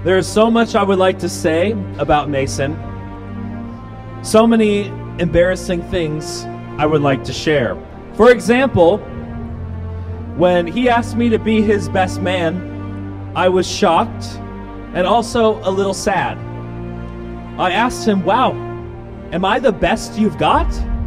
There is so much I would like to say about Mason. So many embarrassing things I would like to share. For example, when he asked me to be his best man, I was shocked and also a little sad. I asked him, wow, am I the best you've got?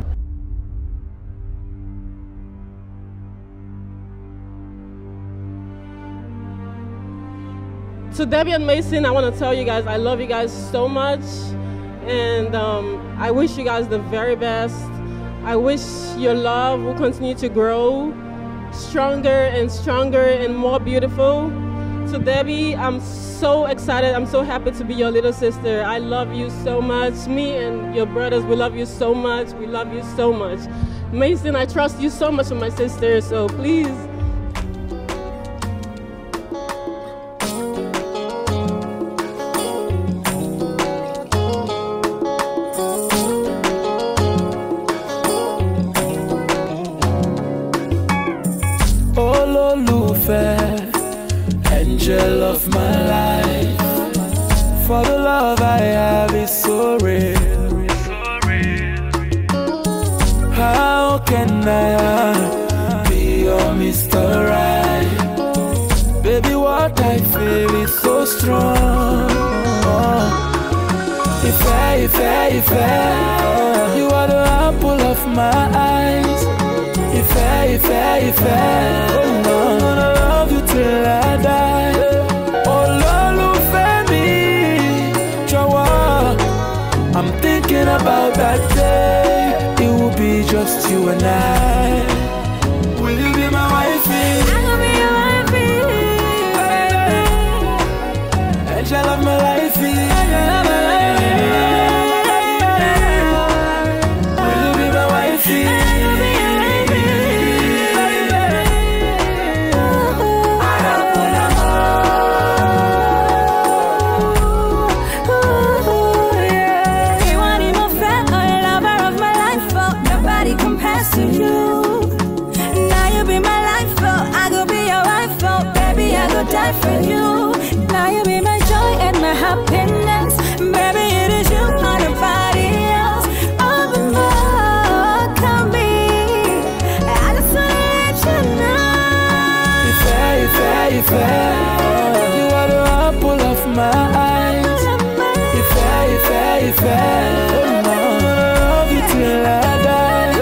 To Debbie and Mason, I want to tell you guys, I love you guys so much. And I wish you guys the very best. I wish your love will continue to grow stronger and stronger and more beautiful. To Debbie, I'm so excited. I'm so happy to be your little sister. I love you so much. Me and your brothers, we love you so much. We love you so much. Mason, I trust you so much with my sister, so please. Angel of my life, for the love I have is so real. How can I be your Mr. Right? Baby, what I feel is so strong. If you are the apple of my eyes. If I'm gonna love you till I die. I'm thinking about that day. It will be just you and I. Will you be my wifey? I will be your wifey. Angel of my life. Will you be my wifey? Die for you. Now you be my joy and my happiness. Baby, it is you, not nobody else. All the more, come me. I just wanna let you know. If you are the apple of my eyes. If I'm gonna love you till I die.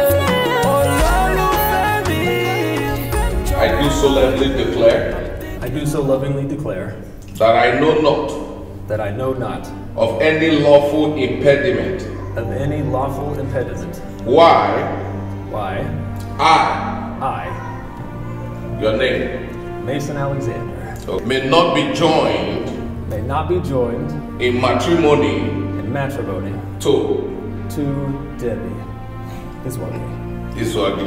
Oh, I do solemnly declare. I do so lovingly declare that I know not that I know not of any lawful impediment of any lawful impediment why I, your name, Mason Alexander, may not be joined in matrimony to Debbie, his wife.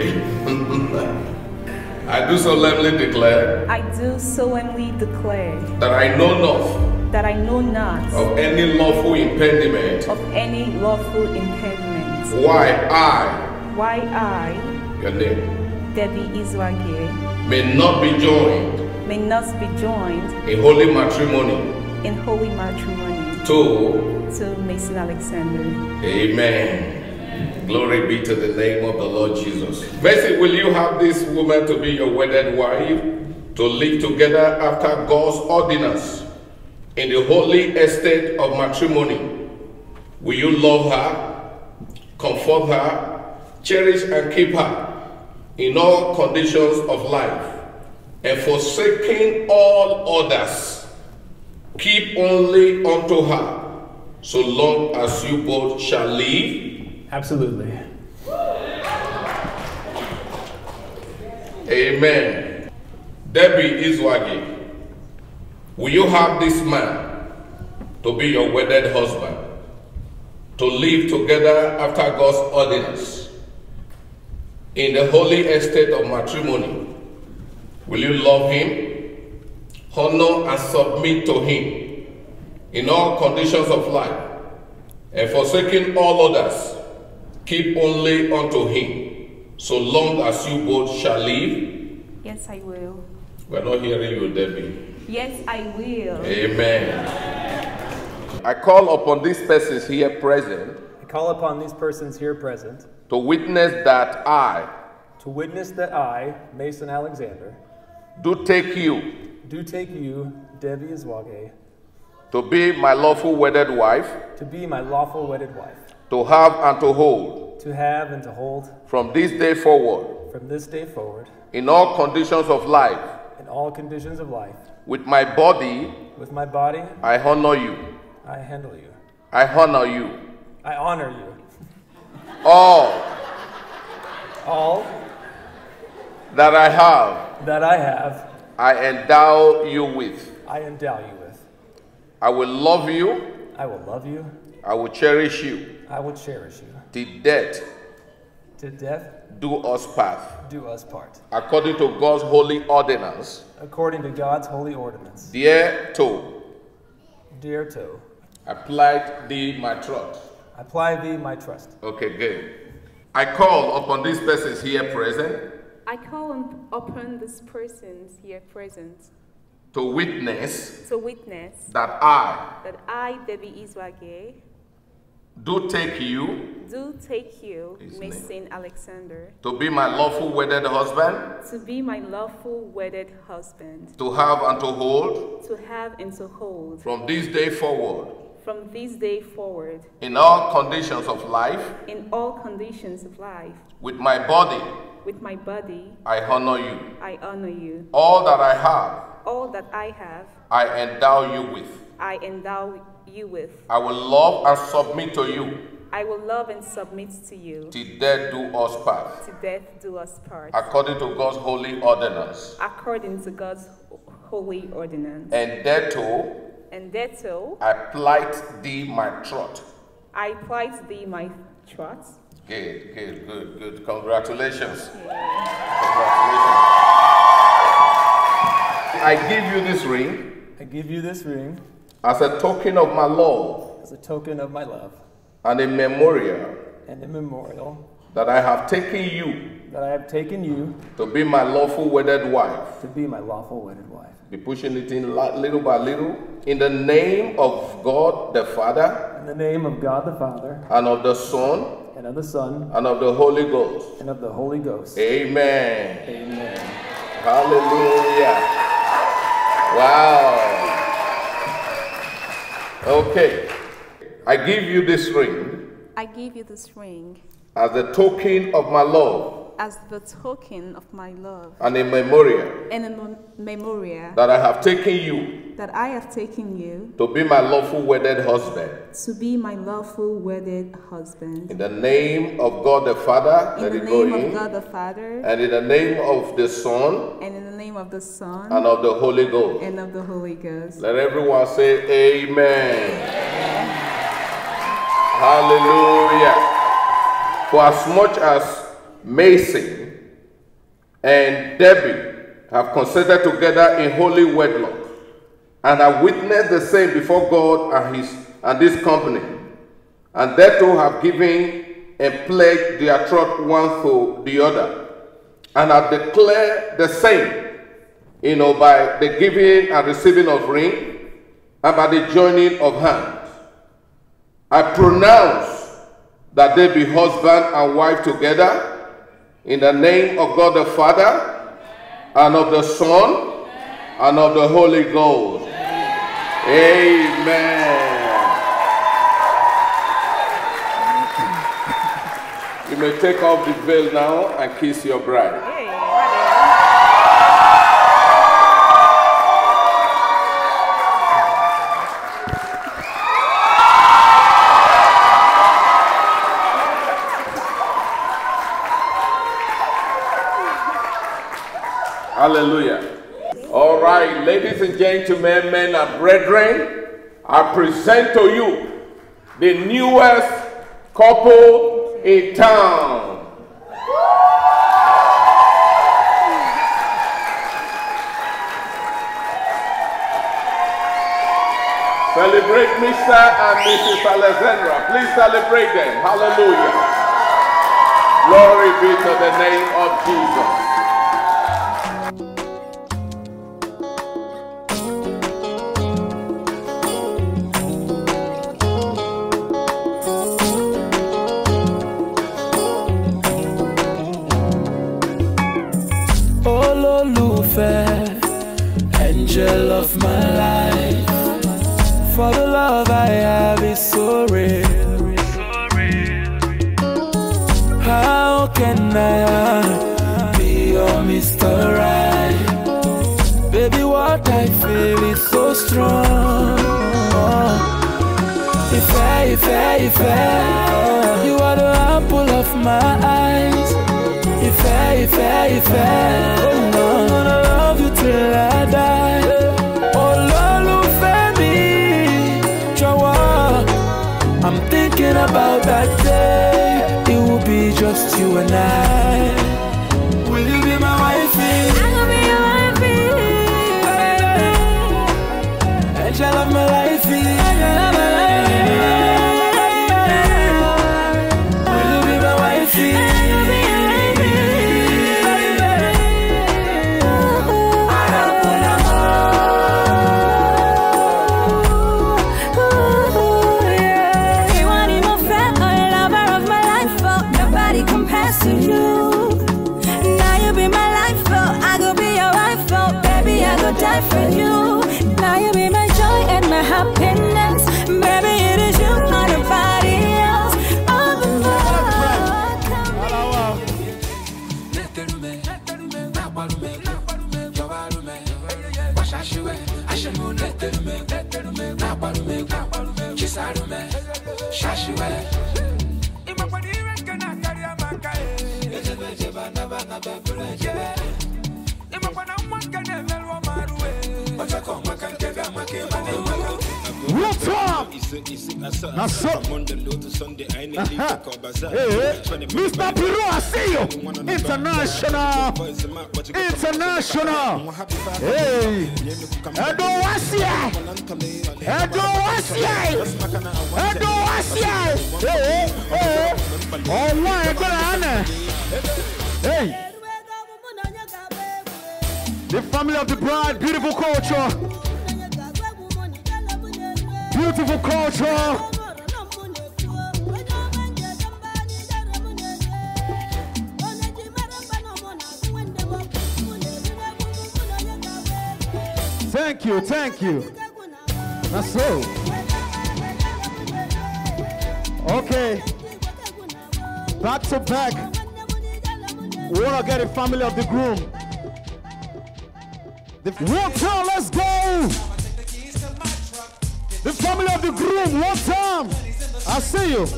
I do solemnly declare. I do solemnly declare. That I know not. That I know not. Of any lawful impediment. Of any lawful impediment. Why I. Your name. Debbie Izwage. May not be joined. May not be joined. In holy matrimony. In holy matrimony. To Mason Alexander. Amen. Glory be to the name of the Lord Jesus. Mason, will you have this woman to be your wedded wife, to live together after God's ordinance in the holy estate of matrimony? Will you love her, comfort her, cherish and keep her in all conditions of life, and forsaking all others, keep only unto her, so long as you both shall live? Absolutely. Amen. Debbie Izwage, will you have this man to be your wedded husband, to live together after God's ordinance in the holy estate of matrimony? Will you love him, honor and submit to him in all conditions of life, and forsaking all others, keep only unto him, so long as you both shall live? Yes, I will. We're not hearing you, Debbie. Yes, I will. Amen. I call upon these persons here present I call upon these persons here present to witness that I Mason Alexander, do take you Debbie Izwage, to be my lawful wedded wife, to be my lawful wedded wife, to have and to hold from this day forward, in all conditions of life, with my body, I honor you, I handle you, I honor you, I honor you. all that I have, I endow you with. I will love you, I will cherish you, till death do us part. According to God's holy ordinance, thereto applied thee my trust. Okay, good. I call upon these persons here present to witness that I, Debbie Izwage, do take you, Mason Alexander, to be my lawful wedded husband, to have and to hold, from this day forward, in all conditions of life, with my body, I honor you. All that I have, I endow you with. I will love and submit to you. Till death do us part. According to God's holy ordinance. And thereto I plight thee my trust. Good. Congratulations. Congratulations. I give you this ring. As a token of my love. And a memorial. That I have taken you. To be my lawful wedded wife. Be pushing it in little by little. In the name of God the Father. And of the Son. And of the Holy Ghost. Amen. Hallelujah. Wow. Okay. I give you this ring. As a token of my love. And a memorial. That I have taken you. To be my lawful wedded husband. In the name of God the Father. And in the name of the Son. And of the Holy Ghost. Let everyone say amen. Hallelujah. For as much as Mason and Debbie have consented together in holy wedlock, and have witnessed the same before God and this company, and thereto have given and pledged their trust one to the other, and have declared the same, by the giving and receiving of ring, and by the joining of hands, I pronounce that they be husband and wife together, in the name of God the Father, and of the Son, and of the Holy Ghost. Amen. You may take off the veil now and kiss your bride. Hallelujah. All right, ladies and gentlemen, men and brethren, I present to you the newest couple in town. Celebrate Mr. and Mrs. Alexandra. Please celebrate them. Hallelujah. Glory be to the name of Jesus. how can I be your Mr. Right? Baby, what I feel is so strong. If you are the apple of my eyes. If I'm gonna love you till I die. Oh, Lolo Femi, Chawa. I'm thinking about that day. It will be just you and I. Will you be my wifey? I'm gonna be your wifey. And shall love my lifey. Will you be my wifey? Die for you. Now you be my joy and my happiness. Baby, it is you, not nobody else. What's up? That's up. Mr. Piro, I see you. International. Hey. Edo Wasia. Hey. Oh my God. Hey. The family of the bride, beautiful culture. Beautiful culture. Thank you. That's so. Okay. Back to back. We want to get a family of the groom. One time, let's go. The family of the groom, one time. I see you.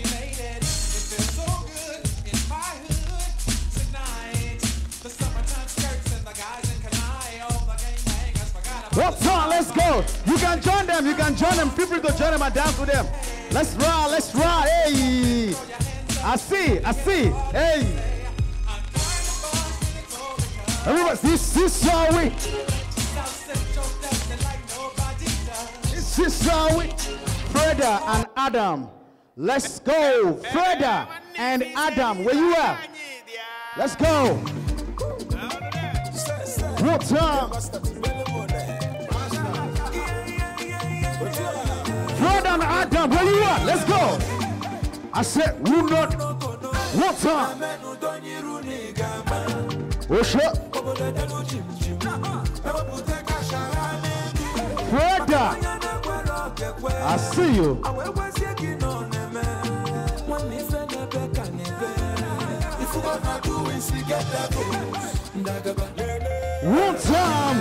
One time, let's go. You can join them. Feel free to join them and dance with them. Let's ride. Hey. I see. Hey. Everybody, this is how we. This is how we. Freda and Adam. Let's go. Freda and Adam. Where you at? Let's go. One time. Freda and Adam. Where you at? Let's go. I said, who not? One time. What's up? Freda, I see you. One time.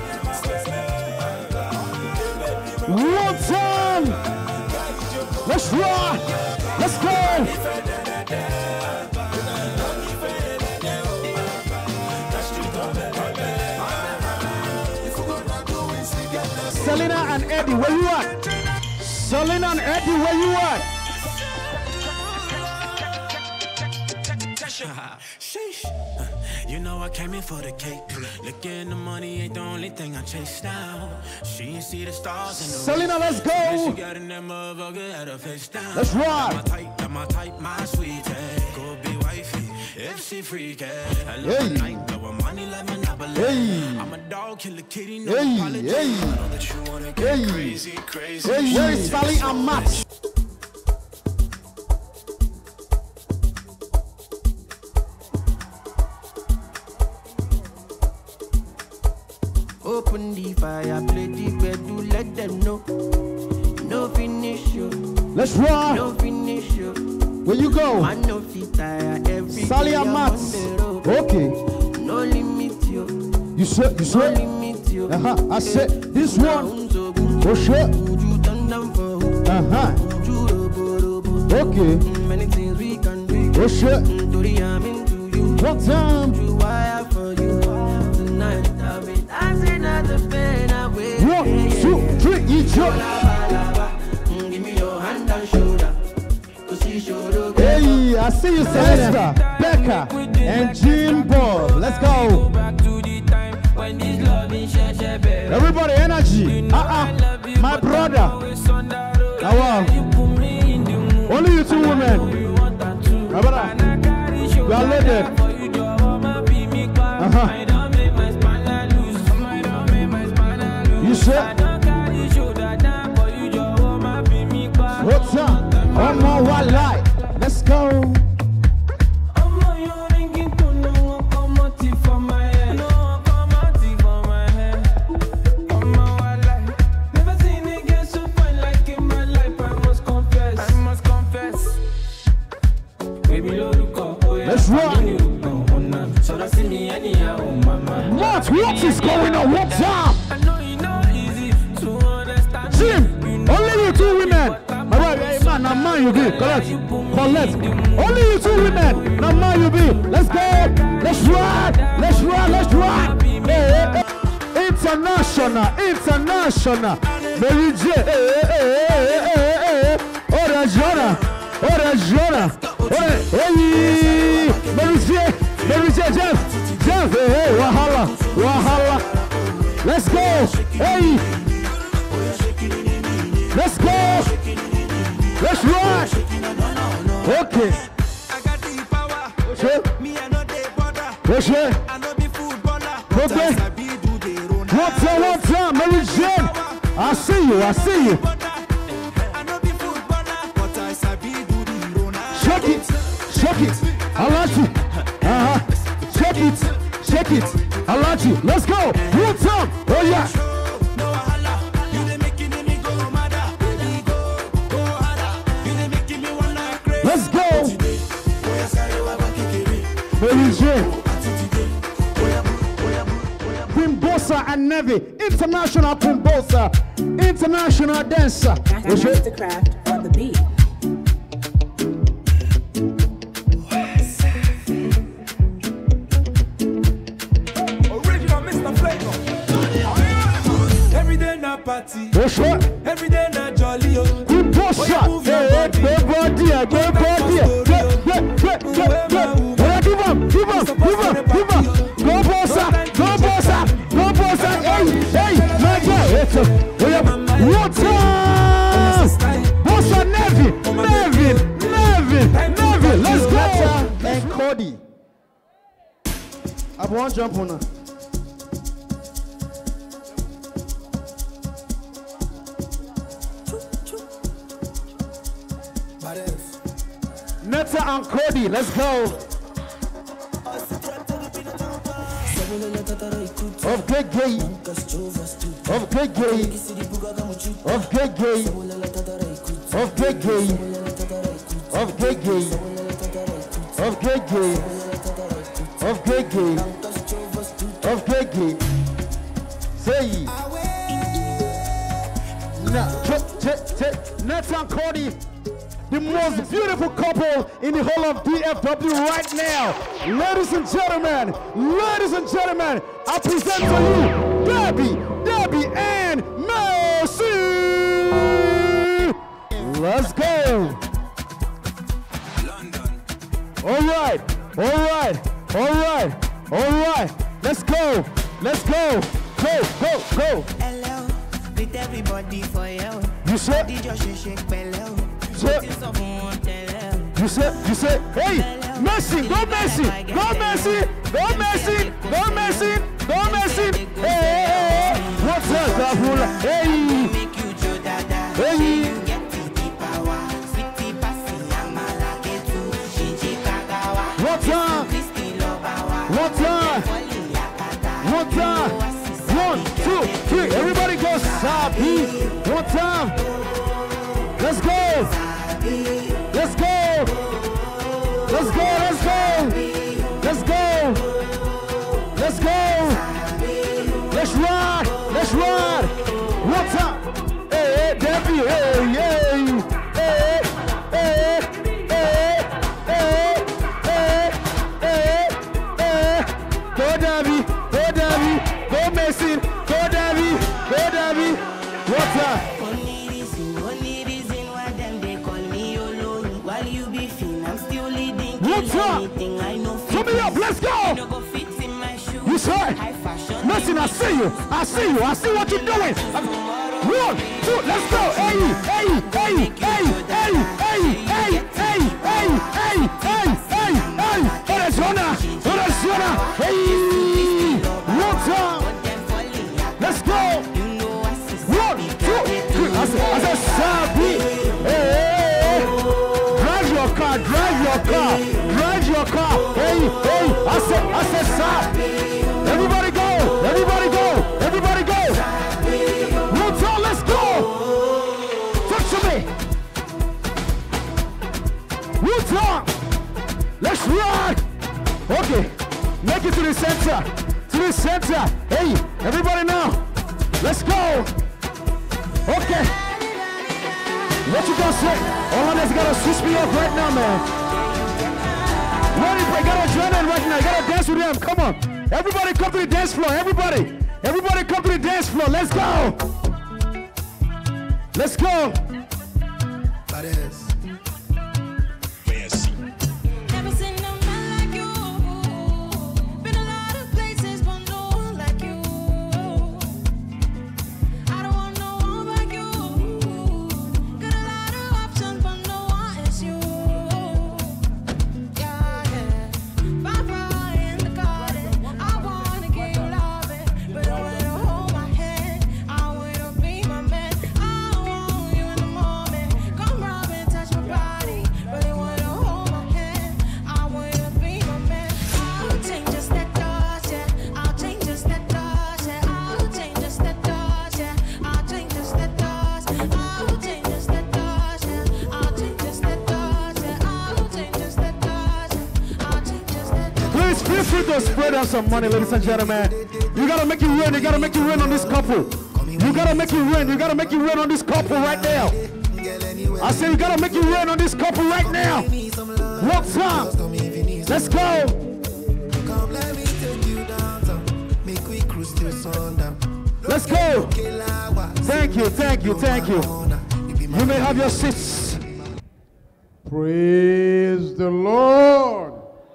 Let's rock. Let's go. Selena and Eddie, where you at? You know I came in for the cake. Looking the money ain't the only thing I chase now. She ain't see the stars in the Selena, let's go. She got in that motherfucker at her face down. Let's ride. My type, my sweetie. Go be wifey if she freaky. I love night, blow money like Monopoly. I'm a dog, kill a kitty, no apology. I know that you wanna get crazy. Where is Sally and Matt? Open the fire, play the bed, do let them know. No finish you. Let's rock. No finish you. Where you go? I know fit tire every Salia day. Mats. Okay. No limit you. You said. No limit you. I said this one. Oh shit. Okay. Many things we can do. Oh shit. I'm into you. What time? Do I have for you tonight? I'll be dancing at the bed away. 1, 2, 3, each other. Give me your hand and shoulder. Hey, I see you, Celesta, Becca, and Jim Bob. Let's go. Everybody, energy. My brother. Wow. Only you two women. My brother. You are loaded. You said. What's up? One more white light. Let's go. Let's run. What is going on? What's up? Jim, only you two women. Alright, man, now man you be. Collect. Only you two women. Now man you be. Let's go. Let's ride. Let's ride. Let's ride. Hey. International. Mary J. Ora Jonah. Hey. Mary J. Jeff. Hey. Wahala. Let's go. Hey. Let's go. Let's ride. Okay. I got the power. Me, I know they bother. What's I know be footballer. okay? What's up, Mary Jane? I see you. I know be footballer. But I sabi do the Rona. Shake it. I like you. Shake it. I like you. Let's go. What's up? Oh yeah. Let's go. Mary J. Quimbosa and Nevi. International Quimbosa. International dancer. Mastercraft on the beat. Original Mr. Flavor. Every day na party. Every day na jolly. Quimbosa. Go body. Give up. Go bossa. Hey, my God. What's up? Bossa Nevi. Let's go. And Cody. I want to jump on her. Netta and Cody, let's go. Of good gay. Say Netta and Cody, the most beautiful couple in the whole of DFW right now. Ladies and gentlemen, I present to you Debbie and Mercy. Let's go. All right. Let's go. Go. Hello, with everybody for you. You said. You said, hey, Messi, go Messi. Hey, what's up, Gafula? Hey. What's up? 1, 2, 3. Everybody go Sabi. One time. Let's go. What's up? Put me up, let's go. You say, listen, I see you. I see you. I see what you're doing. 1, 2, let's go. Hey, hey, hey, hey, hey, hey, hey, hey, hey, hey, hey, hey, hey. Horizona. Hey, what's up? Let's go. 1, 2, 3. I said, Sabi. Hey, drive your car. Drive your car. Hey, I said, stop. Everybody go. Everybody go. What's up? Let's go. Talk to me. What's up? Let's run. Okay, make it to the center. Hey, everybody now. Let's go. Okay. What you gonna say? All of this gotta switch me up right now, man. Ready, gotta join in right now. You gotta dance with them. Come on. Everybody come to the dance floor. Everybody come to the dance floor. Let's go. Let's go. Spread out some money, ladies and gentlemen. You gotta make it rain. You gotta make it rain on this couple. You gotta make it rain. You gotta make it rain on this couple right now. I say you gotta make it rain on this couple right now. What's up? Let's go. Let's go. Thank you. You may have your seats. Praise the Lord.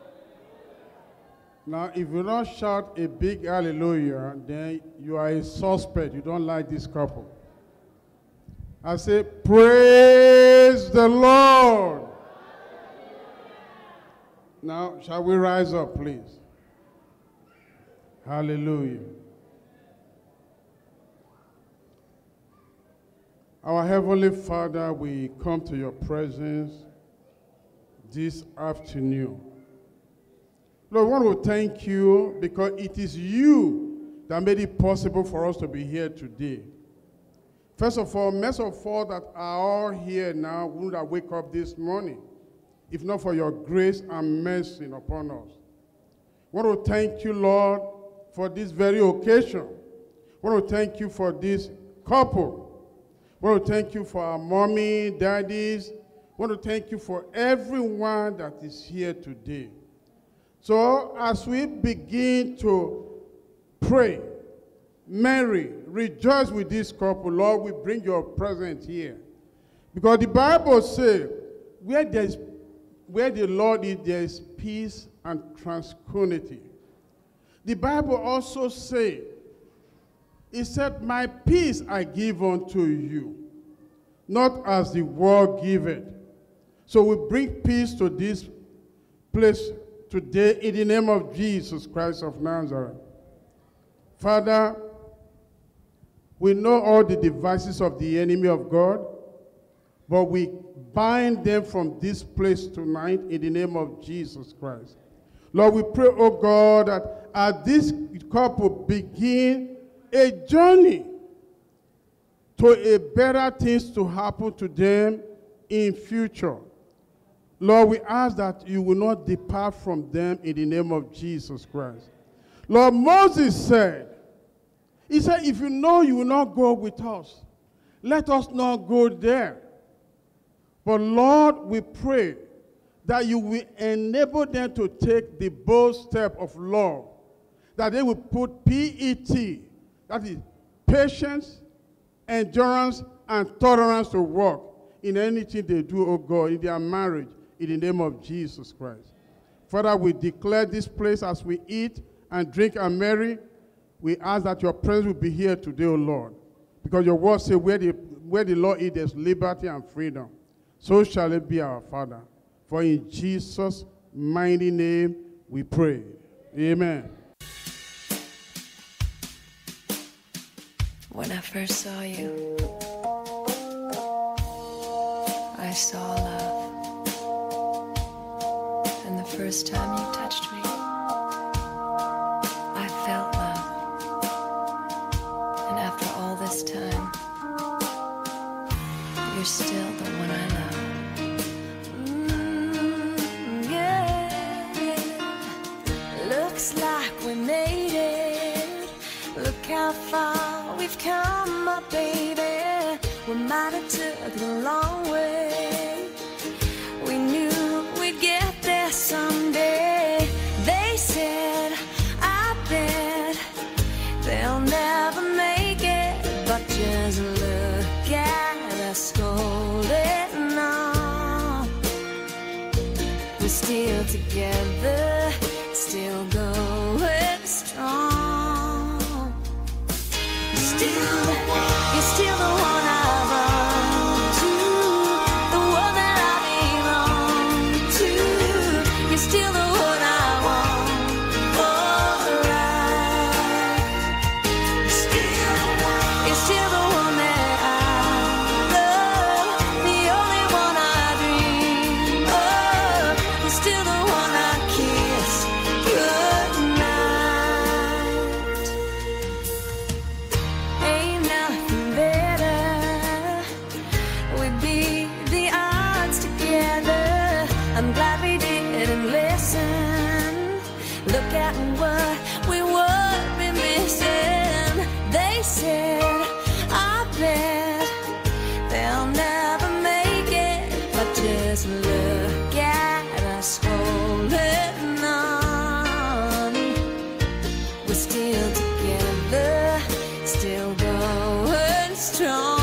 Now, if you don't shout a big hallelujah, then you are a suspect. You don't like this couple. I say, praise the Lord. Now, shall we rise up, please? Hallelujah. Our Heavenly Father, we come to your presence this afternoon. Lord, I want to thank you because it is you that made it possible for us to be here today. First of all, most of all that are all here now wouldn't have wake up this morning, if not for your grace and mercy upon us. I want to thank you, Lord, for this very occasion. I want to thank you for this couple. I want to thank you for our mommy, daddies. I want to thank you for everyone that is here today. So as we begin to pray, Mary, rejoice with this couple. Lord, we bring your presence here. Because the Bible says, where the Lord is, there is peace and tranquility. The Bible also says, it said, my peace I give unto you, not as the world giveth. So we bring peace to this place today in the name of Jesus Christ of Nazareth. Father, we know all the devices of the enemy of God, but we bind them from this place tonight in the name of Jesus Christ. Lord, we pray, oh God, that as this couple begin a journey to a better things to happen to them in future. Lord, we ask that you will not depart from them in the name of Jesus Christ. Lord, Moses said, he said, if you know you will not go with us, let us not go there. But Lord, we pray that you will enable them to take the bold step of love, that they will put PET, that is patience, endurance, and tolerance to work in anything they do, oh God, in their marriage, in the name of Jesus Christ. Father, we declare this place as we eat and drink and marry. We ask that your presence will be here today, O Lord. Because your word says where the Lord is, there's liberty and freedom. So shall it be, our Father. For in Jesus' mighty name we pray. Amen. When I first saw you, I saw love. And the first time you touched me, I felt love. And after all this time, you're still the one I love. Yeah. Looks like we made it. Look how far we've come up, baby. We might have took the long way. We knew we'd get there someday. They said, I bet they'll never make it. But just look at us holding on. We're still together, still going strong. You're still the one I run to, the one that I belong to. You're still the one I want for life. You're still the one that I love, the only one I dream of. You're still the one I kiss goodnight. Ain't nothing better. We'd beat the odds together. I'm glad we didn't listen. Look at what we would be missing. They said, I bet they'll never make it. But just look at us holding on. We're still together, still going strong.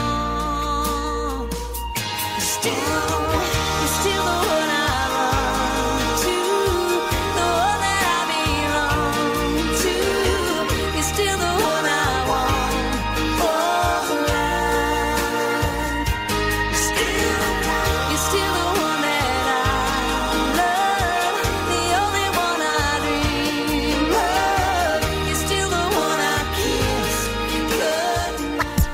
You're still the one I run to, the one that I belong to. You're still the one I want for life. You're still the one that I love, the only one I dream of. You're still the one I kiss goodnight.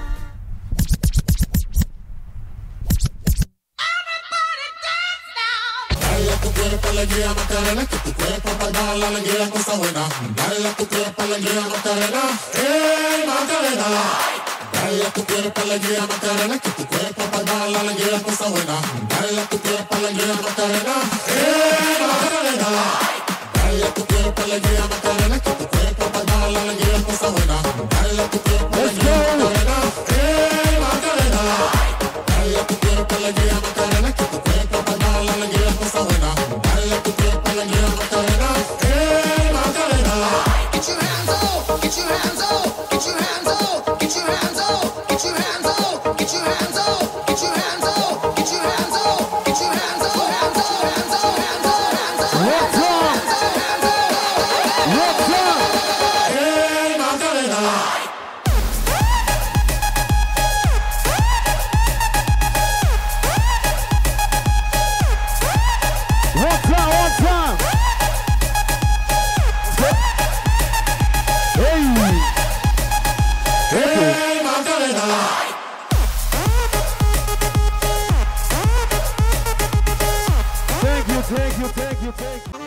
Dale a tu cuerpo alegría Macarena, que tu cuerpo para dar la alegría cosa buena. Dale a tu cuerpo alegría Macarena, Macarena. Dale a tu cuerpo alegría Macarena, que tu cuerpo para dar la alegría cosa buena. Dale a tu cuerpo alegría Macarena, Macarena. Dale a tu cuerpo alegría Macarena, que tu cuerpo para dar la alegría cosa buena. Dale a tu cuerpo alegría Macarena, Macarena. Dale a tu cuerpo alegría Macarena, que tu cuerpo para dar la alegría cosa buena. Dale a tu cuerpo alegría Macarena, Macarena. Get your hands up, get your hands up, get your hands up, get your hands up, get your hands up, get your hands up, get your hands up, get your hands up, get your hands up, hands up, hands up, hands up, hands up. What's up? What's up? Hey, Macarena. What's up? What's up? Hey! Hey, Macarena. Thank you, thank you, thank you, thank you.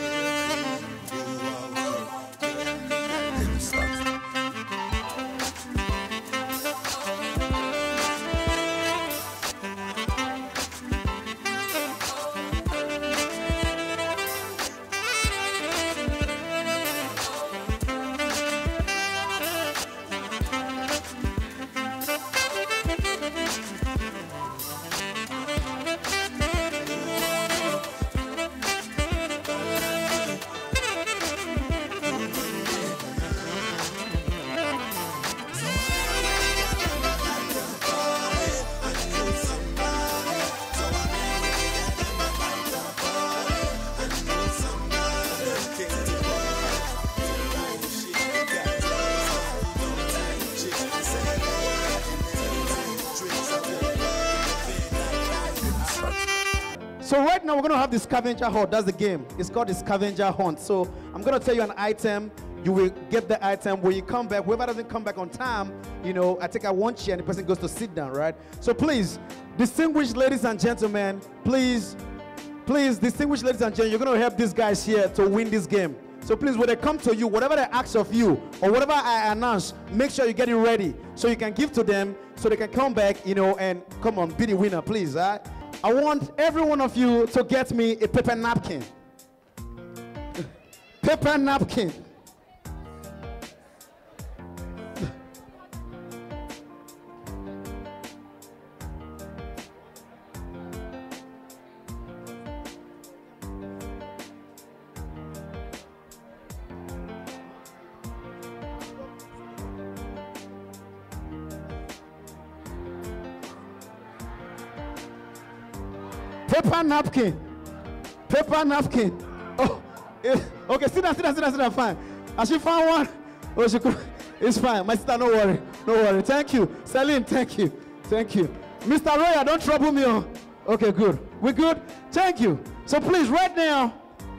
So right now we're going to have the scavenger hunt. That's the game. It's called the scavenger hunt. So I'm going to tell you an item. You will get the item. When you come back, whoever doesn't come back on time, you know, I take out one chair and the person goes to sit down, right? So please, distinguished ladies and gentlemen, please, distinguished ladies and gentlemen, you're going to help these guys here to win this game. So please, when they come to you, whatever they ask of you or whatever I announce, make sure you get it ready so you can give to them so they can come back, you know, and come on, be the winner, please. I want every one of you to get me a paper napkin. Paper napkin. Paper napkin. Paper napkin. Oh, okay, sit down, fine. Has she found one? Oh, she could. It's fine. My sister, no worry. Thank you. Celine, thank you. Mr. Roya, don't trouble me. Oh. Okay, good. We good? Thank you. So please, right now,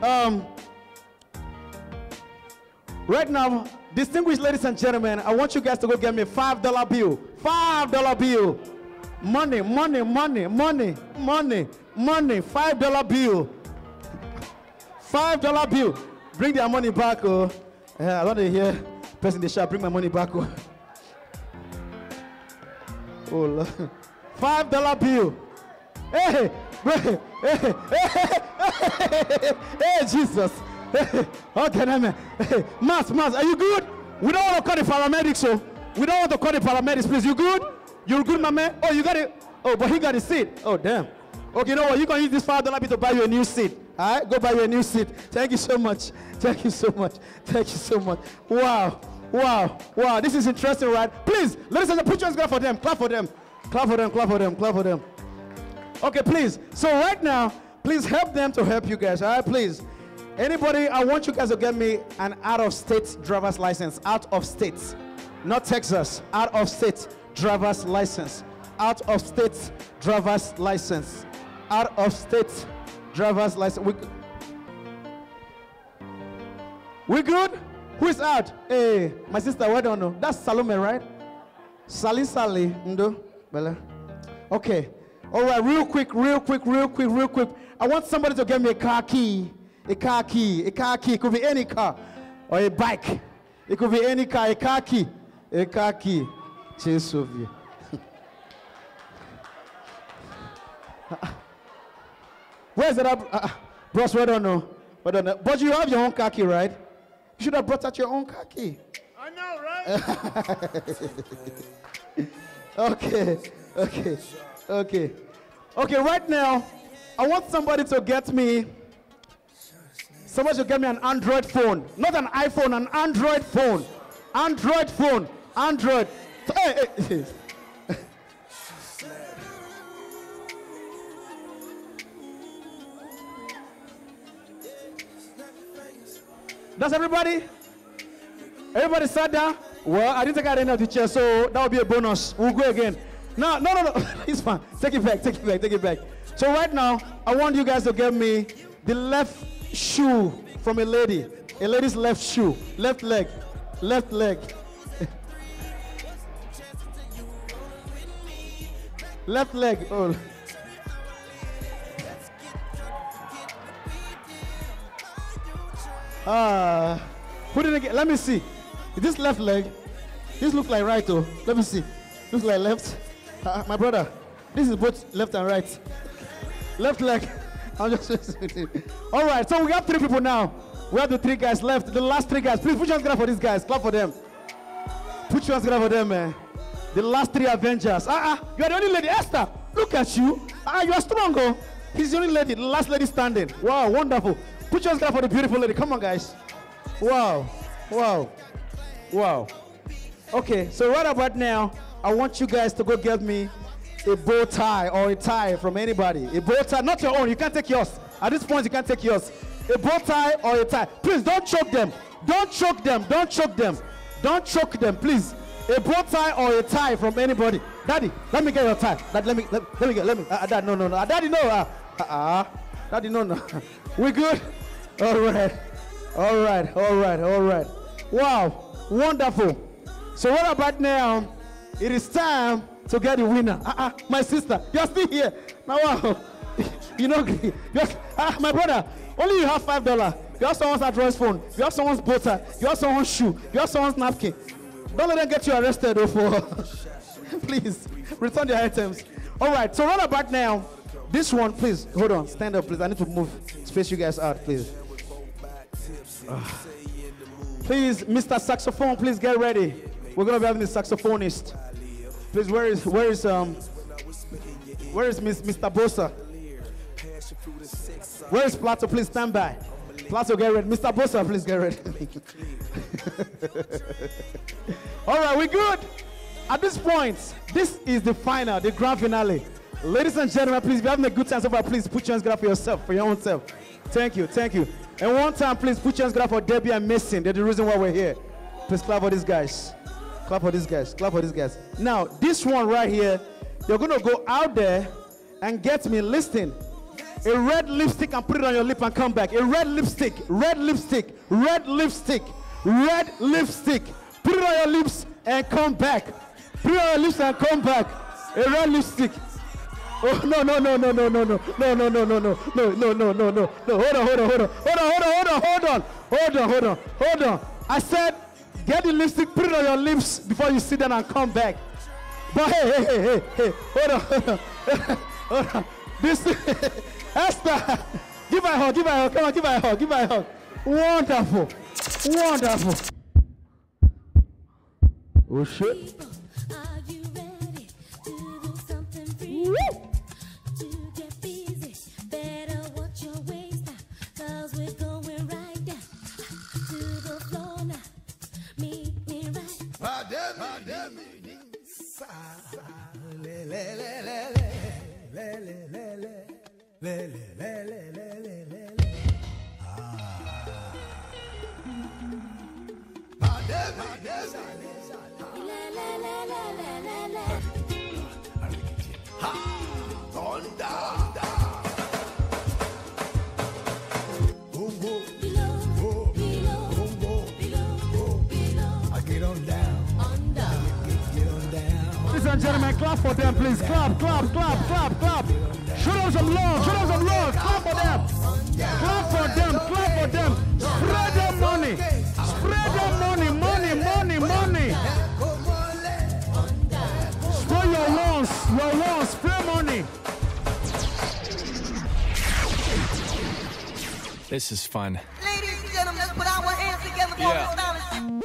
distinguished ladies and gentlemen, I want you guys to go get me a $5 bill. $5 bill. Money, $5 bill. $5 bill. Bring their money back. Oh, I want to hear person in the shop, bring my money back. Oh, Lord. $5 bill. Hey, Jesus. Okay, man. Hey, Mas, are you good? We don't want to call the paramedics, so we don't want to call the paramedics, please. You good? You good, my man? Oh, you got it. Oh, but he got a seat. Oh, damn. Okay, you know what? You're going to use this $5 bill to buy you a new seat. All right? Go buy you a new seat. Thank you so much. Wow. This is interesting, right? Please, ladies and gentlemen, put your hands together for them. Clap for them. Okay, please. So right now, please help them to help you guys. All right, please. Anybody, I want you guys to get me an out-of-state driver's license. Out of state. Not Texas. Out of state driver's license. Out of state driver's license. Out of state driver's license. We good? Who is out? Hey, my sister, I don't know. That's Salome, right? Sali, Ndo, Bella. Okay. All right, real quick. I want somebody to get me a car key. A car key. It could be any car. Or a bike. It could be any car. A car key. Chase of you. Where's it up? Bros, we don't know. But you have your own car key, right? You should have brought out your own car key. I know, right? Okay, right now, I want somebody to get me an Android phone. Not an iPhone, an Android phone. Android. Hey. That's everybody? Everybody sat down? Well, I didn't take out any of the chair, so that will be a bonus. We'll go again. No. It's fine. Take it back. So right now, I want you guys to get me the left shoe from a lady. A lady's left shoe. Left leg. Left leg. Oh. Put it again. Let me see. Is this left leg? This looks like right, though. Let me see. Looks like left. My brother, this is both left and right. Left leg. I'm just. All right, so we have 3 people now. We have the 3 guys left. The last 3 guys. Please put your hands together for these guys. Clap for them. Put your hands together for them, man. The last 3 Avengers. You are the only lady. Esther, look at you. You are strong, oh. He's the only lady, the last lady standing. Wow, wonderful. Put your hands together for the beautiful lady. Come on, guys. Wow. Okay, so right about now, I want you guys to go get me a bow tie or a tie from anybody. A bow tie, not your own. You can't take yours. At this point, you can't take yours. A bow tie or a tie. Please don't choke them. Don't choke them, please. A bow tie or a tie from anybody. Daddy, let me get your tie. Dad, let me get. Dad, no. Daddy, no. Daddy, no. We good? All right. Wow, wonderful. So what about now? It is time to get the winner. My sister, you're still here. Now, wow. You know, my brother, only you have $5. You have someone's address phone. You have someone's butter. You have someone's shoe. You have someone's napkin. Don't let them get you arrested, though, for... Please, return the items. All right, so what about now? This one, please, hold on. Stand up, please. I need to move, space you guys out, please. Please, Mr. Saxophone, please get ready. We're gonna be having the saxophonist. Please, where is Mr. Bosa? Where is Plato? Please stand by. Plato, get ready. Mr. Bosa, please get ready. All right, we good? At this point, this is the final, the grand finale. Ladies and gentlemen, please, if you're having a good time so far, please put your hands together for yourself, for your own self. Thank you. And one time, please put your hands together for Debbie and Mason. They're the reason why we're here. Please clap for these guys. Clap for these guys. Now, this one right here, you're going to go out there and get me, listen, a red lipstick and put it on your lip and come back. A red lipstick. Put it on your lips and come back. A red lipstick. Oh, no. Hold on. I said, get the lipstick, put it on your lips before you sit down and come back. But hey. Hold on. This, Esther, give her a hug. Come on, give her a hug. Wonderful. Oh, shit. Ladies and gentlemen, clap for them, please. Clap. Show them some love. Clap for them. Spread them money. Spray your ones. Spray money. This is fun. Ladies and gentlemen, let's put our hands together for astonishing.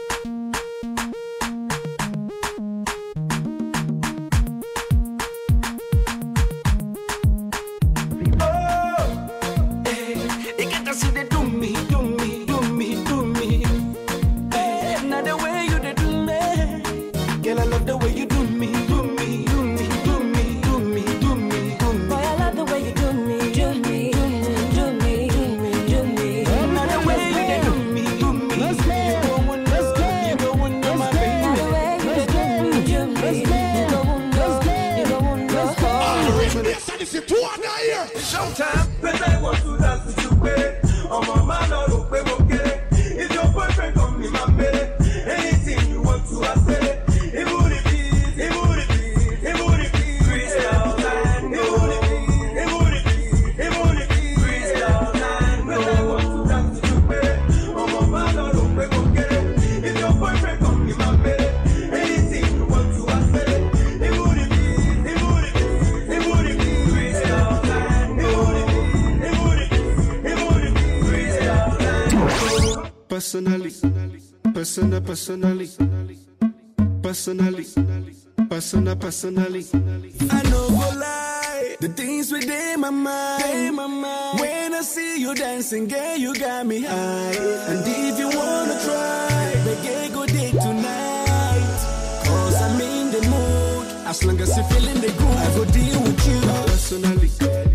It's showtime. But I want to dance with you, babe. Oh, my man, I look, babe, okay. If your boyfriend come in my bed, anything you want to ask, babe. It would be. Crystal line, it would be. Crystal line, but I want to dance with you, babe. Oh, my man, I look, babe, okay. If your boyfriend come in my bed, anything you want to ask, babe. It would be. Personally, I know go lie, the things within my mind. When I see you dancing, girl, you got me high. And if you wanna try, we get go date tonight. Cause I'm in the mood, as long as you feeling the groove, I go deal with you. Personally,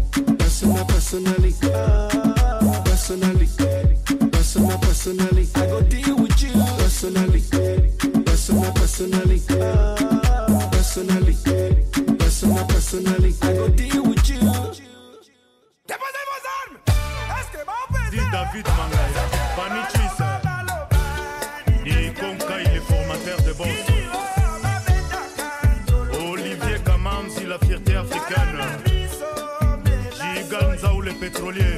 I go deal with you. Personally, I go deal with you. David Mangaya, Panichis, Nikonka, il est formateur de boss. Olivier Kamanzi, la fierté africaine. Giganza ou les pétroliers.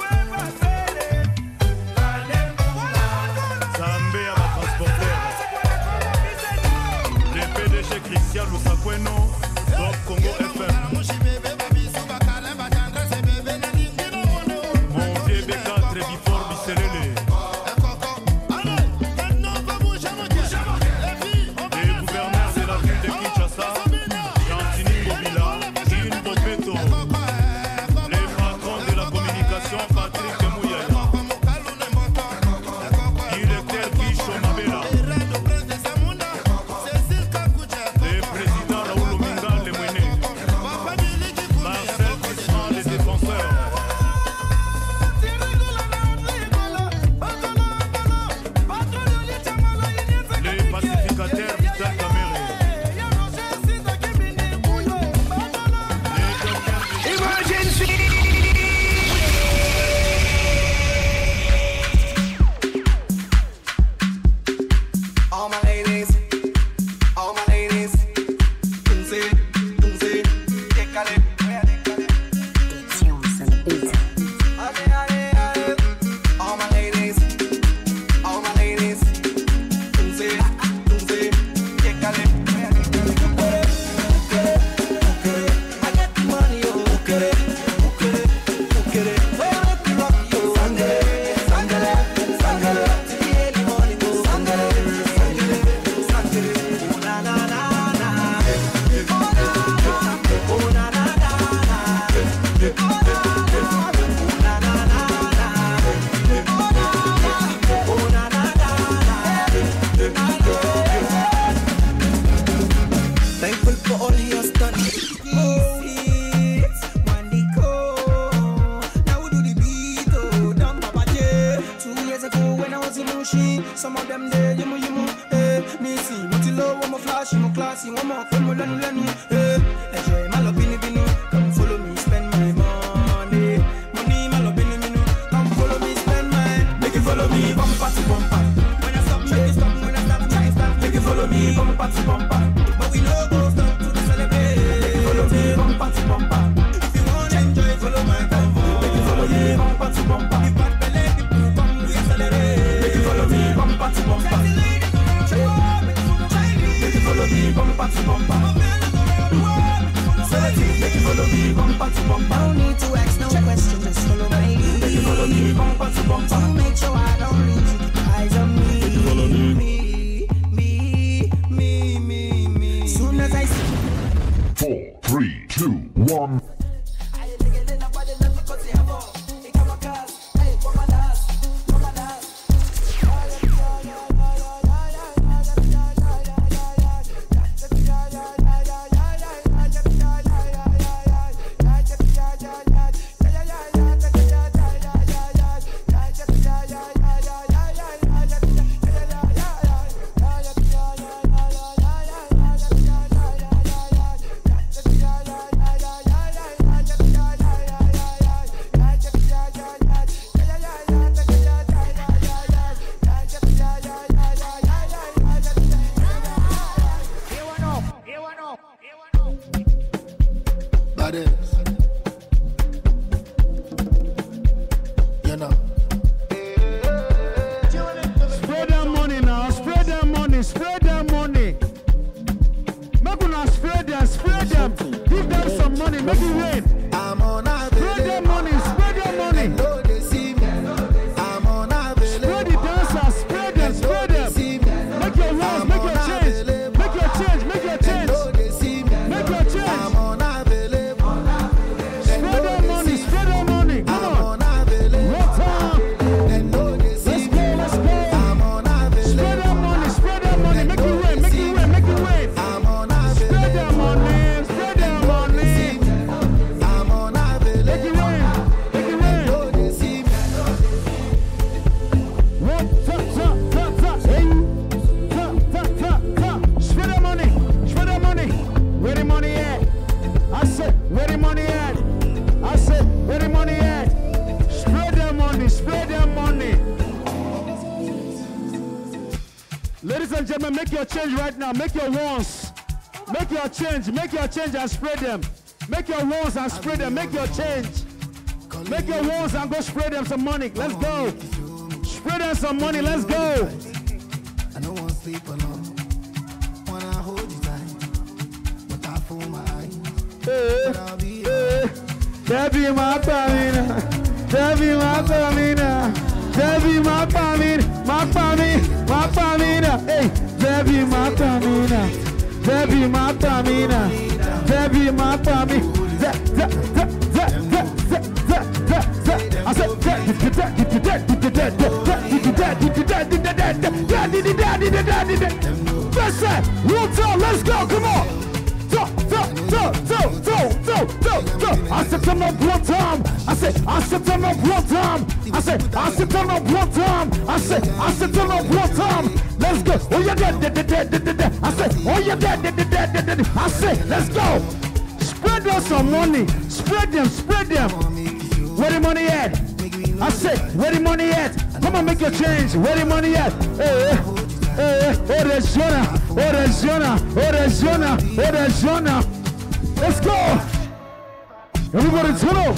Zambé à la transporteur. Les PDG Christian Lusakweno, Top Congo FM. Mon vieux BK Trébifor Bisselele. Les gouverneurs de la ville de Kinshasa, Gentini Bobila, Kim Bopeto. Les patrons de la communication, Patrick Mouya. Directeur Guicho Mabela. Les présidents Raoul Ominga Lemwene. Marcel Tisserand, les défenseurs. Les pacificateurs Vital Kamere. All my ladies, Tunzi, décalé. All my ladies, Tunzi, décalé. I got the money, oh, ukere. Sangale, to the early morning, oh, sangale. Oh na na na na, oh na na na na, oh na na na na, oh na na na. Thankful for all he has done. Some of them there, you me see, Mutilo, one more flash, one more classy, one more from Lenu, enjoy my love, binu, come follow me, spend my money, my love, binu, come follow me, spend my, make you follow me, bumper to bumper, when I stop, make you stop, when I stop, try and stop, make you follow me, bumper to bumper, but we know go stop to celebrate, make you follow me, bumper to bumper, if you want to enjoy, follow my convo, make you follow me, bumper to bumper, if bad belly, people come, we accelerate, make you follow me, bumper to bumper. Make you follow me, bumper to bumper. Make you follow me, bumper to bumper. Don't need to ask no question, just follow my lead. Make you follow me, bumper to bumper. To make sure I don't lose you, eyes on me. Make you follow me. Me. and gentlemen, make your change right now. Make your wands. Make your change and spread them. Make your wands and spread them. Make your change. Make your wands and go spread them some money. Let's go. Spread them some money. Let's go. I don't want to sleep alone. Wanna hold you tight, but I fool my eyes. But I'll be Debbie, my famina. Debbie, my famina. Debbie, my famina. My famina. Hey, Debbie, my famina. Debbie, my famina. Debbie, my famina. I said, let's go, come on. I said, turn up one time. I said, turn up one time. I said, turn up one time. I said, turn up one time. Let's go. Oh, you're dead. I said, oh, you're dead. I said, let's go. Spread them some money. Spread them. Where the money at? I said, where the money at? Come on, make your change. Where the money at? There's Jonah. Let's go. Everybody turn up.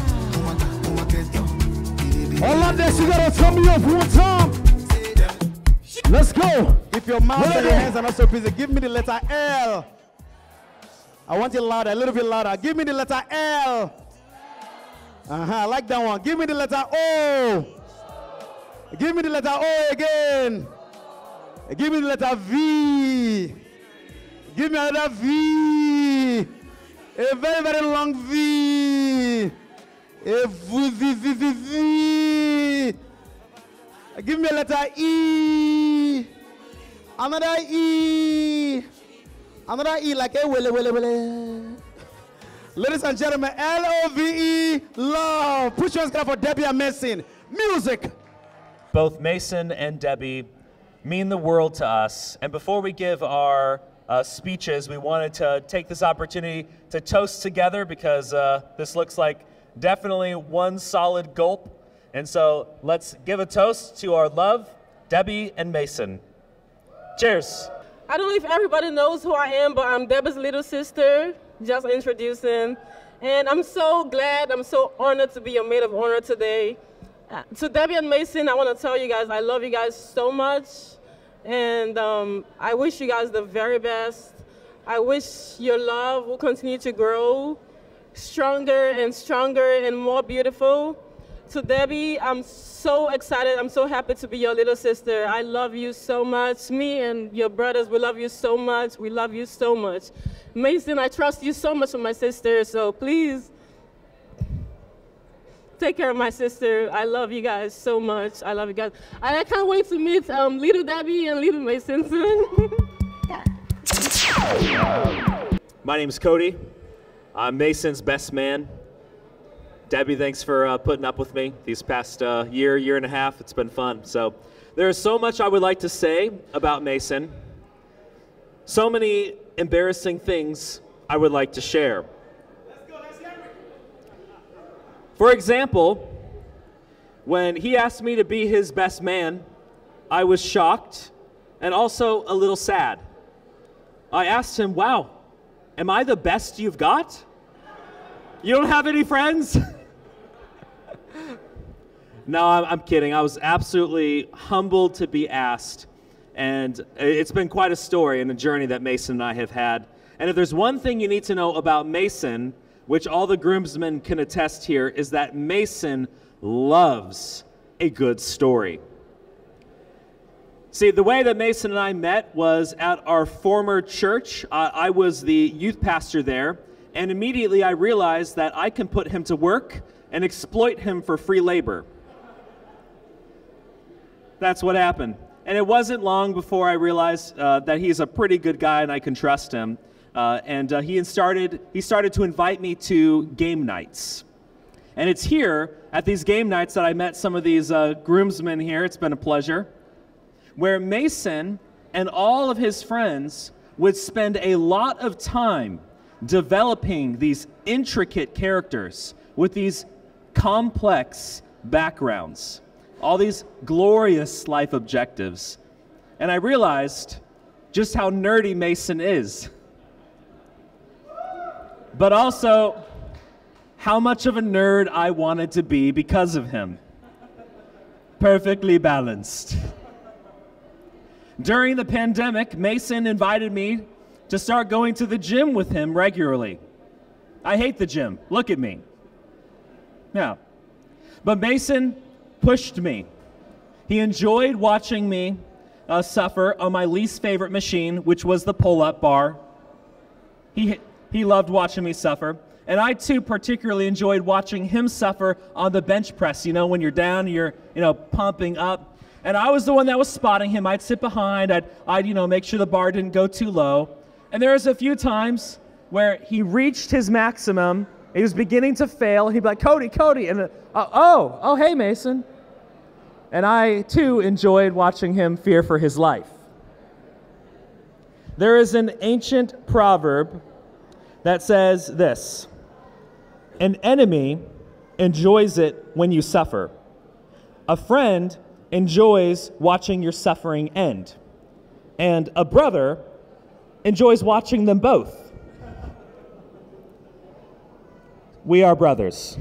All of this, you gotta turn me up one time. Let's go. If your mouth and your hands are not so busy, give me the letter L. I want it louder, a little bit louder. Give me the letter L. I like that one. Give me the letter O. Give me the letter O again. Give me the letter V. Give me another V. A very, very long V. A V. Give me a letter E. Another E. Another E like a wele. Ladies and gentlemen, L-O-V-E, love. Put your hands together for Debbie and Mason. Music. Both Mason and Debbie mean the world to us. And before we give our speeches, we wanted to take this opportunity to toast together because this looks like definitely one solid gulp. And so let's give a toast to our love, Debbie and Mason. Cheers. I don't know if everybody knows who I am, but I'm Debbie's little sister, just introducing. And I'm so glad, I'm so honored to be your maid of honor today. To Debbie and Mason, I want to tell you guys, I love you guys so much. And I wish you guys the very best. I wish your love will continue to grow stronger and more beautiful. To Debbie, I'm so excited. I'm so happy to be your little sister. I love you so much. Me and your brothers, we love you so much. We love you so much. Mason, I trust you so much with my sister, so please take care of my sister. I love you guys so much. I love you guys. I can't wait to meet little Debbie and little Mason soon. My name's Cody. I'm Mason's best man. Debbie, thanks for putting up with me these past year and a half. It's been fun. So there's so much I would like to say about Mason. So many embarrassing things I would like to share. For example, when he asked me to be his best man, I was shocked and also a little sad. I asked him, wow, am I the best you've got? You don't have any friends? No, I'm kidding. I was absolutely humbled to be asked. And it's been quite a story and a journey that Mason and I have had. And if there's one thing you need to know about Mason, which all the groomsmen can attest here, is that Mason loves a good story. See, the way that Mason and I met was at our former church. I was the youth pastor there, and immediately I realized that I can put him to work and exploit him for free labor. That's what happened. And it wasn't long before I realized that he's a pretty good guy and I can trust him. He started to invite me to game nights. And it's here at these game nights that I met some of these groomsmen here. It's been a pleasure. Where Mason and all of his friends would spend a lot of time developing these intricate characters with these complex backgrounds, all these glorious life objectives. and I realized just how nerdy Mason is, but also how much of a nerd I wanted to be because of him. Perfectly balanced. During the pandemic, Mason invited me to start going to the gym with him regularly. I hate the gym. Look at me. Yeah. But Mason pushed me. He enjoyed watching me suffer on my least favorite machine, which was the pull-up bar. He loved watching me suffer. And I, too, particularly enjoyed watching him suffer on the bench press. You know, when you're down, you're, pumping up. And I was the one that was spotting him. I'd sit behind. I'd make sure the bar didn't go too low. And there was a few times where he reached his maximum. He was beginning to fail. He'd be like, Cody. And, oh, hey, Mason. And I, too, enjoyed watching him fear for his life. There is an ancient proverb that says this: an enemy enjoys it when you suffer. A friend enjoys watching your suffering end. And a brother enjoys watching them both. We are brothers.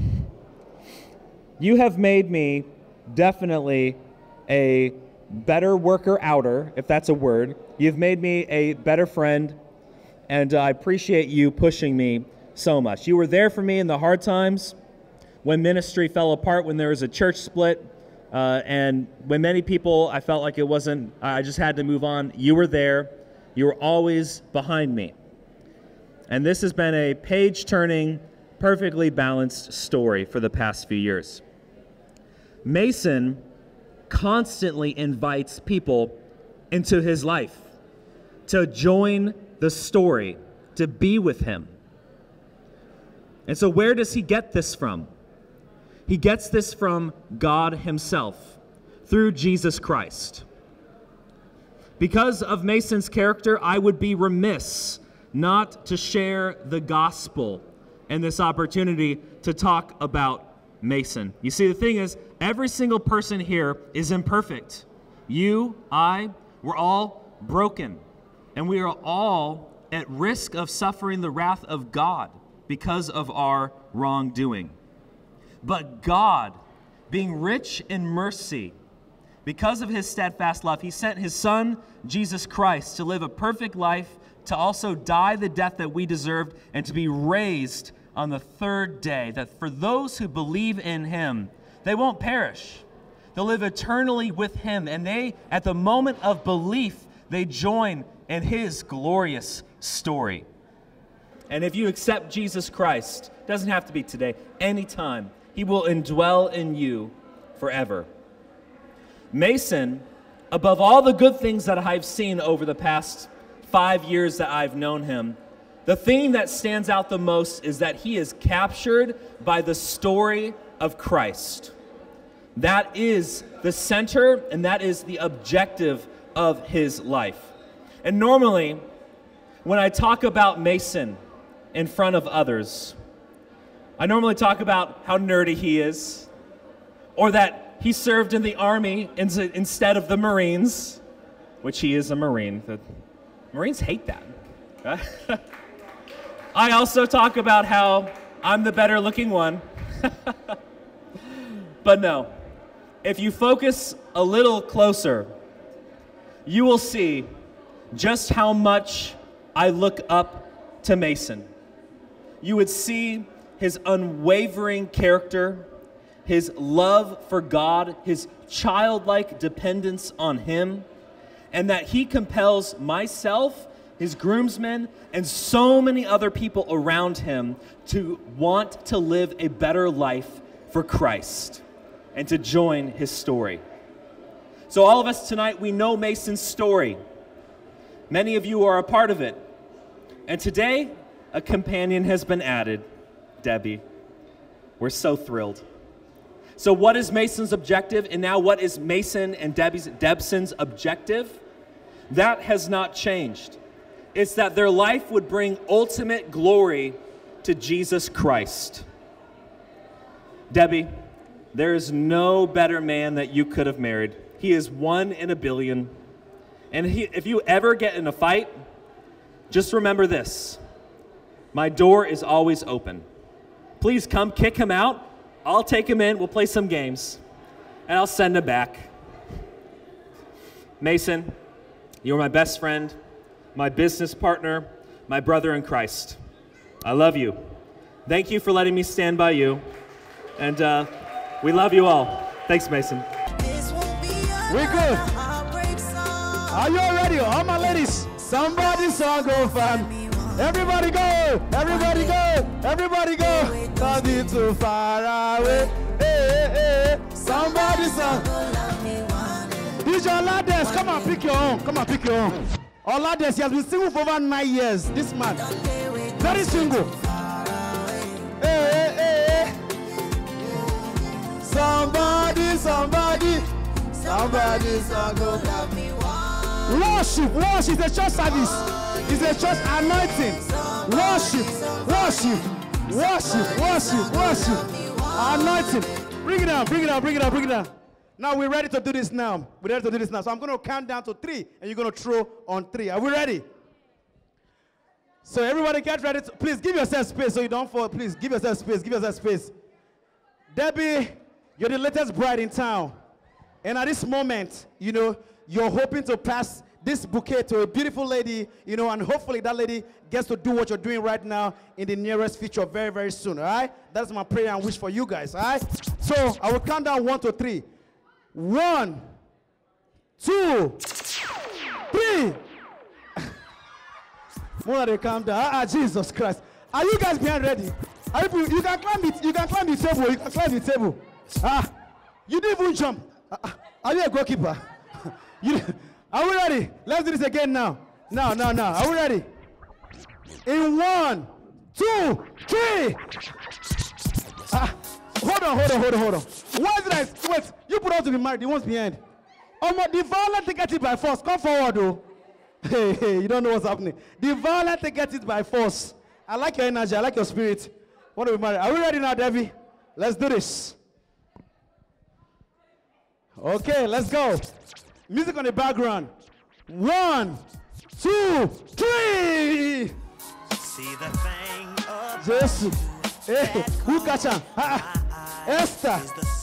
You have made me definitely a better worker-outer, if that's a word. You've made me a better friend, and I appreciate you pushing me so much. You were there for me in the hard times, when ministry fell apart, when there was a church split, and when many people, I felt like I just had to move on. You were there. You were always behind me. And this has been a page-turning, perfectly balanced story for the past few years. Mason constantly invites people into his life to join the story, to be with him. And so where does he get this from? He gets this from God himself, through Jesus Christ. Because of Mason's character, I would be remiss not to share the gospel and this opportunity to talk about Mason. You see, the thing is, every single person here is imperfect. You, I, we're all broken. And we are all at risk of suffering the wrath of God because of our wrongdoing. But God, being rich in mercy, because of his steadfast love, he sent his Son, Jesus Christ, to live a perfect life, to also die the death that we deserved, and to be raised on the third day, that for those who believe in him, they won't perish. They'll live eternally with him, and they, at the moment of belief, they join in his glorious story. And if you accept Jesus Christ, it doesn't have to be today, anytime, he will indwell in you forever. Mason, above all the good things that I've seen over the past 5 years that I've known him, the thing that stands out the most is that he is captured by the story of Christ. That is the center, and that is the objective of his life. And normally, when I talk about Mason in front of others, I normally talk about how nerdy he is, or that he served in the Army instead of the Marines, which he is a Marine. The Marines hate that. I also talk about how I'm the better looking one. But no, if you focus a little closer, you will see just how much I look up to Mason. You would see his unwavering character, his love for God, his childlike dependence on him, and that he compels myself, his groomsmen, and so many other people around him to want to live a better life for Christ and to join his story. So all of us tonight, we know Mason's story. Many of you are a part of it. And today, a companion has been added, Debbie. We're so thrilled. So what is Mason's objective? And now what is Mason and Debson's objective? That has not changed. It's that their life would bring ultimate glory to Jesus Christ. Debbie, there is no better man that you could have married. He is 1 in a billion. And if you ever get in a fight, just remember this. My door is always open. Please come kick him out. I'll take him in. We'll play some games. And I'll send him back. Mason, you're my best friend, my business partner, my brother in Christ. I love you. Thank you for letting me stand by you. And we love you all. Thanks, Mason. We good. Are you all ready? All my ladies, somebody's song go fam. Everybody go, everybody go, everybody go. Cause it's too far away. Hey, hey, hey. Somebody's song. DJ Olades, come on, pick your own. Come on, pick your own. Olades, he has been single for over 9 years. This man, very single. Hey, hey, hey. Somebody, somebody, somebody's song go love me. Worship, worship is a church service. It's a church anointing. Worship, worship, worship, worship, worship. Anointing. Bring it down, bring it down, bring it down, bring it down. Now we're ready to do this now. We're ready to do this now. So I'm going to count down to 3, and you're going to throw on 3. Are we ready? So everybody get ready. Please give yourself space so you don't fall. Please give yourself space. Give yourself space. Debbie, you're the latest bride in town. And at this moment, you know, you're hoping to pass this bouquet to a beautiful lady, you know, and hopefully that lady gets to do what you're doing right now in the nearest future very, very soon, all right? That's my prayer and wish for you guys, all right? So I will count down 1 to 3. 1, 2, 3. More they calm down. Jesus Christ. Are you guys behind ready? Are you can climb it. You can climb the table. You can climb the table. You didn't even jump. Are you a goalkeeper? Are we ready? Let's do this again now. Now. Are we ready? In 1, 2, 3. Hold on. Why is it? Wait, you put out to be married. The one's behind. The violent they get it by force. Come forward, though. Hey, you don't know what's happening. The violent they get it by force. I like your energy. I like your spirit. Want to be married? Are we ready now, Debbie? Let's do this. Okay, let's go. Music on the background. 1, 2, 3. See the thing Jesus. Hey, who catch him? Esther.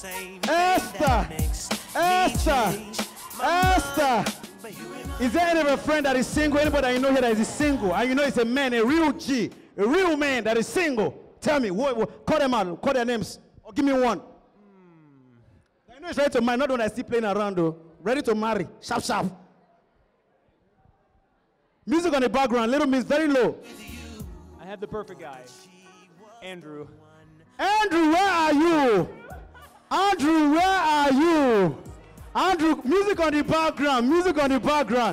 Is there any of a friend that is single? Anybody that you know here that is single? And you know it's a man, a real G, a real man that is single. Tell me, call them out, call their names. Or give me one. I know it's ready to marry, not the one that's still playing around though. Ready to marry, sharp, sharp. Music on the background, little miss, very low. I have the perfect guy, Andrew. Andrew, where are you? Andrew, where are you? Andrew, music on the background, music on the background.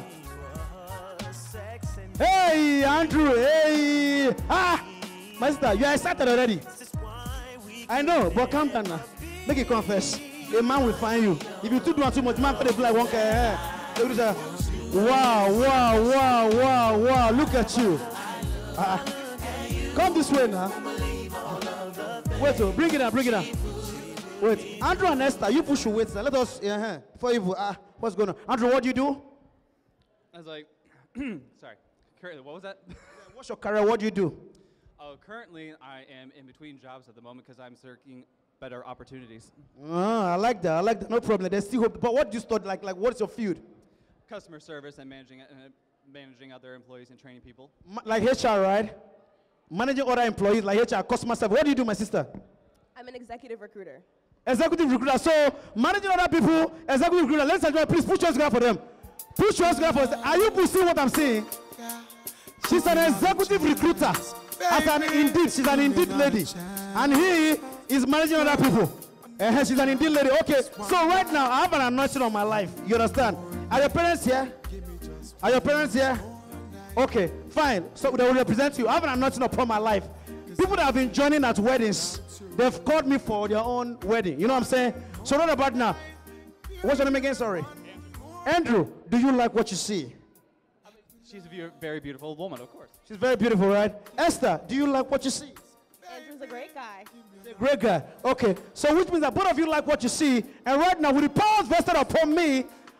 Hey, Andrew, hey. My sister, you are excited already. I know, but calm down now. Make it confess. A man will find you. If you do too much, man could be like one guy. Wow. Look at you. Come this way now. Wait, bring it down. Wait, Andrew and Esther, you push your weight. Let us, before you, what's going on? Andrew, what do you do? I was like, sorry, what was that? What's your career? What do you do? Oh, currently I am in between jobs at the moment because I'm searching better opportunities. I like that. No problem. There's still hope. But what do you study? Like what's your field? Customer service and managing other employees and training people. Like HR, right? Managing other employees, like HR, customer service. What do you do, my sister? I'm an executive recruiter. Executive recruiter. So managing other people, executive recruiter. Let's enjoy. Please put your hands together for them. Put your hands together for them. Are you seeing what I'm saying? She's an executive recruiter. As an Indeed, she's an Indeed lady. And he is managing other people. She's an Indeed lady. Okay, so right now, I have an anointing on my life. You understand? Are your parents here? Are your parents here? Okay, fine. So they will represent you. I have an anointing upon my life. People that have been joining at weddings, they've called me for their own wedding. You know what I'm saying? So right about now, what's your name again? Sorry. Andrew, do you like what you see? She's a very beautiful woman, of course. She's very beautiful, right? Esther, do you like what you see? Andrew's a great guy. He's a great guy. Okay, so which means that both of you like what you see, and right now, with the powers vested upon me,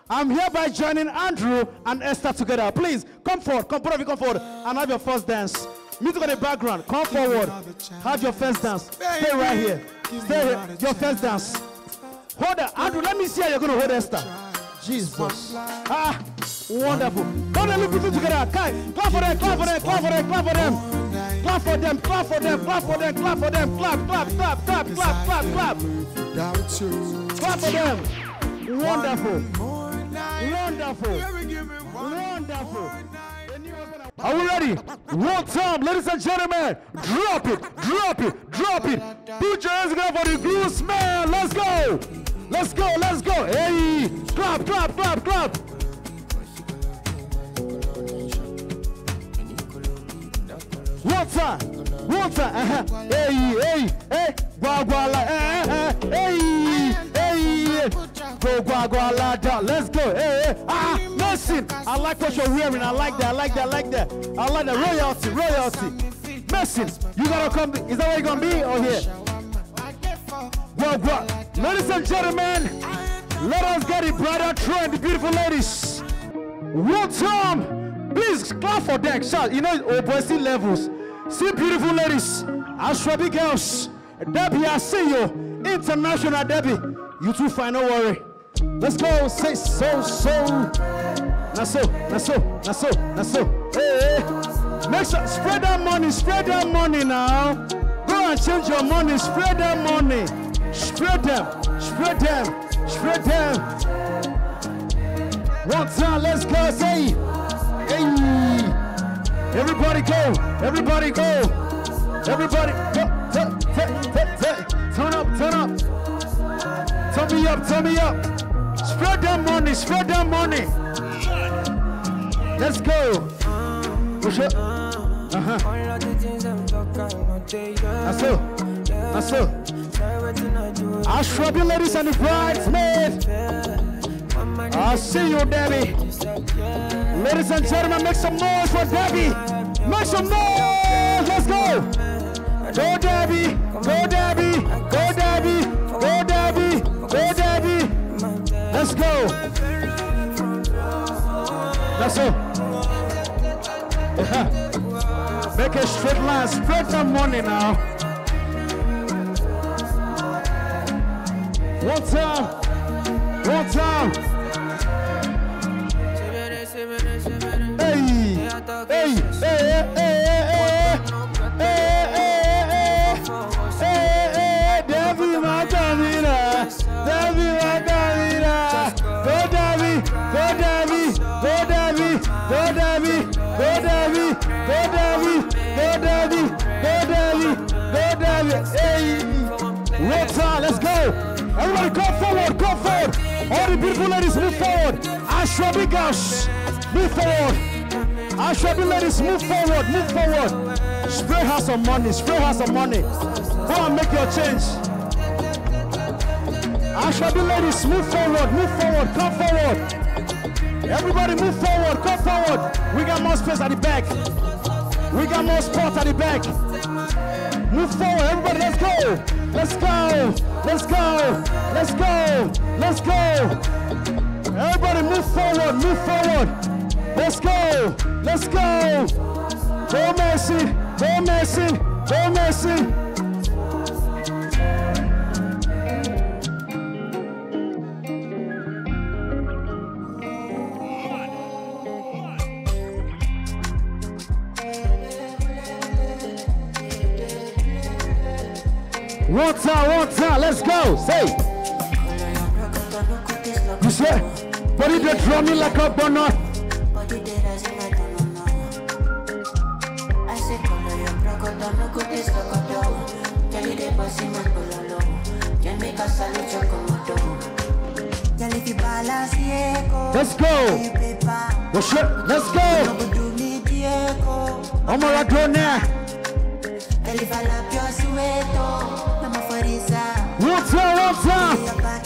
I'm hereby joining Andrew and Esther together. Please, come forward. Come forward and have your first dance. Music on the background. Come forward. Have your first dance. Stay right here. Stay here. Your first dance. Hold her. Andrew, let me see how you're going to hold Esther. Jesus. Ah, wonderful. Come on, look people together. Clap for them, clap for them, clap for them, clap for them. Clap for them, clap for them, clap for them, clap for them. Clap, clap, clap, clap, clap, clap, clap. Clap for them. Wonderful. Wonderful. Wonderful. Are we ready? One time, ladies and gentlemen. Drop it, drop it, drop it. Put your hands together for the Groove man. Let's go. Let's go, let's go. Hey, clap, clap, clap, clap. One time, one time. Hey, hey, hey. Guaguala, hey, hey. Go, guaguala, let's go. Hey, hey. Ah, listen. I like what you're wearing. I like that, I like that, I like that. I like that. Royalty, royalty. Listen, you gotta come. Is that where you're gonna be or here? Well, ladies and gentlemen, let us get it, brother. Train the beautiful ladies. One time, please clap for them. Shout, you know, obesity levels. See beautiful ladies, Ashwabi girls. Debbie, I see you. International Debbie. You too fine, don't worry. Let's go. Say so. Naso. Hey, hey. Make sure, spread that money now. Go and change your money, spread that money. Spread them. One time, let's go, say. Hey. Everybody go. Everybody go. Turn up. Turn me up. Spread that money. Let's go. Push it. That's it. I'll shrub you ladies and the bridesmaids. I'll see you, Debbie. Ladies and gentlemen, make some noise for Debbie. Make some noise. Let's go. Go, Debbie. Go, Debbie. Go, Debbie. Go, Debbie. Go, Debbie. Let's go. That's it. Make a straight line. Spread some money now. One time. Hey. Debbie Macarena. Go, Debbie. Hey. One time, let's go. Everybody come forward. All the beautiful ladies move forward. Ashwabi girls, move forward. Ashwabi ladies move forward. Spray her some money. Go and make your change. Ashwabi ladies move forward. Come forward. Everybody move forward, come forward. We got more space at the back. We got more spots at the back. Move forward, everybody, let's go. Everybody move forward. Let's go. Go Messi. One time, let's go. Say. You say, body they draw me like a bonnet. Let's go. Let's go. I'm gonna go now. One time.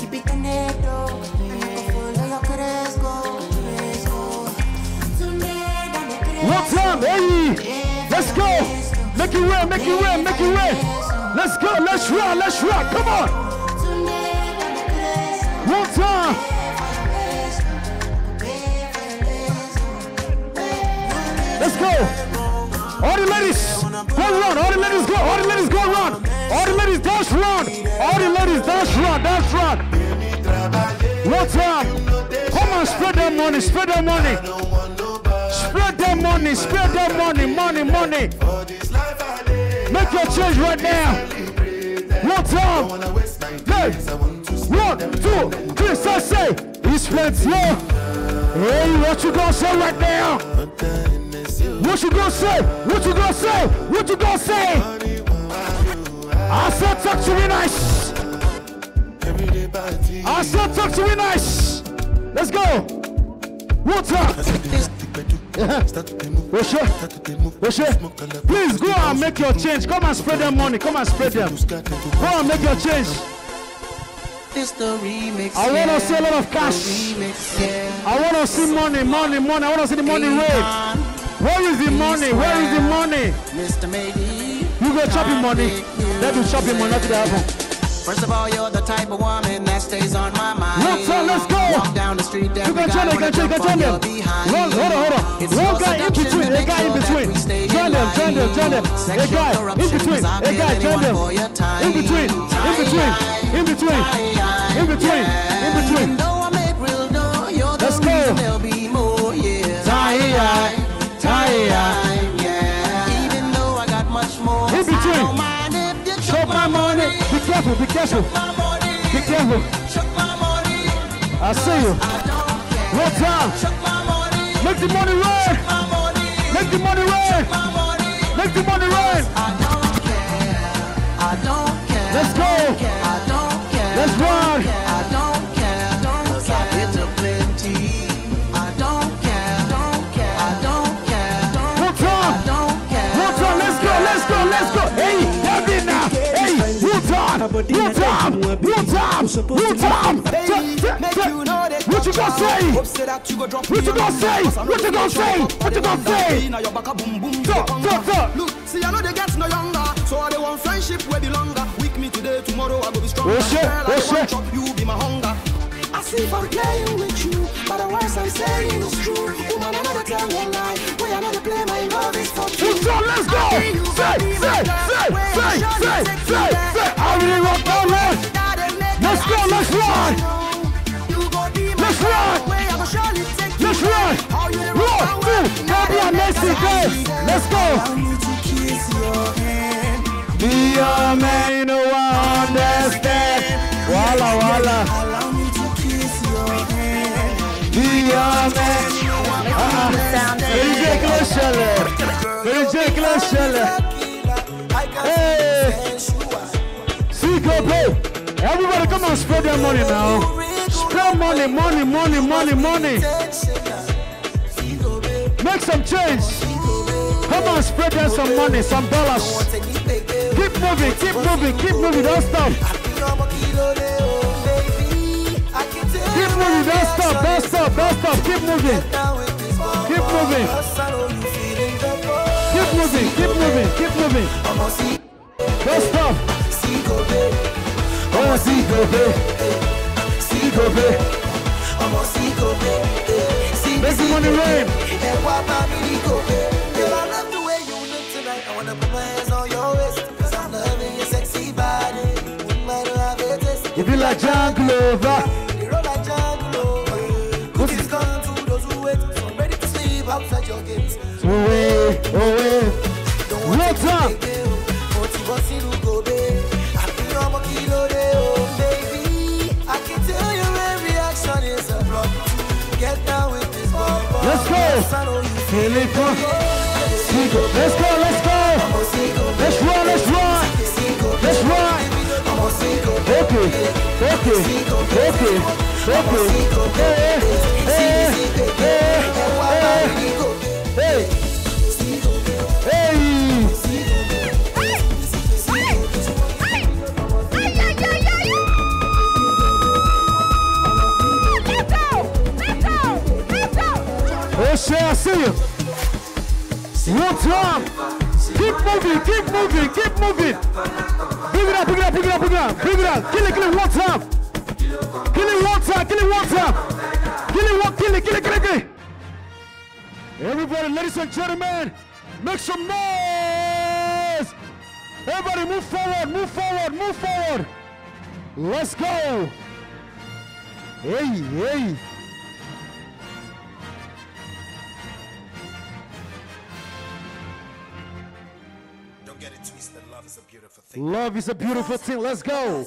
Hey, let's go. Make it way. Let's go. Let's rock. Come on. One time. run. All the ladies go. All the ladies go run. All the ladies dash run. All the ladies dash run. Dash run. One time. Come on, spread that money. Spread that money. Spread that money. Spread that money. Money, money. Make your change right now. One time. Hey. 1, 2, 3. Say. It's plenty. Hey, what you gonna say right now? What you gonna say? What you gonna say? What you gonna say? I said talk to me nice. I said talk to me nice. Let's go. One time. Please go and make your change. Come and spread them money. Come and spread them. Go and make your change. I want to see a lot of cash. I want to see money, money, money. I want to see the money rate. Where is the money? Where is the money? You go chopping money. Let me chop your money. Nothing happen. First of all, you're the type of woman that stays on my mind. Let's go. Walk down the street, you can join them. You can join them. Hold on. One guy in between. A guy in between. Join them. A guy in between. A guy, join them. In between. Let's go. Even though I got much more, in between. Show my money. Be careful. Be careful. I see you. One time. Make the money rain. Make the money rain. Make the money rain. I don't care. Let's go. I don't care. Let's run. I don't care. Cause I get to plenty. I don't care. I don't care. One time. Let's go. Hey, have it now. Hey, one time. What you gonna say? Look, see, I know they get no younger, so they want friendship where be longer. Weak me today, tomorrow I will be stronger. You be my hunger. I see for playing with you, but the words I'm saying is true. Woman, another tell one lie. Way another play, my love is for you. Let's go. Say. I really want that one. Let's go. Let's run. Let's run. 1, 2, Bobby and Messi, go. Let's go. Be your man, you know I understand. Walla. Be your man. Ridiculous shell. Hey. See, go play. Everybody come on, spread their money now. Spread money. Make some change. Come on, spread them some money, some dollars. Keep moving. Don't stop. Keep moving. Don't stop. Keep moving. Don't stop. Make the money rain. I love the way you look tonight. I wanna put my hands on your waist, cause I'm loving your sexy body. You feel like John Glover. You roll like John Glover. Cookies come to those who wait, so I'm ready to sleep outside your gates. What's up? I can tell your every action is a block. Get down with this ball. Let's go. Let's go. Let's run. Okay. Hey. I see you. One time. Keep moving. Bring it up. Kill it one time. Kill it. Everybody, ladies and gentlemen, make some noise. Everybody move forward, move forward, move forward. Let's go. Hey, hey. Don't get it twisted, love is a beautiful thing. Love is a beautiful thing. Let's go.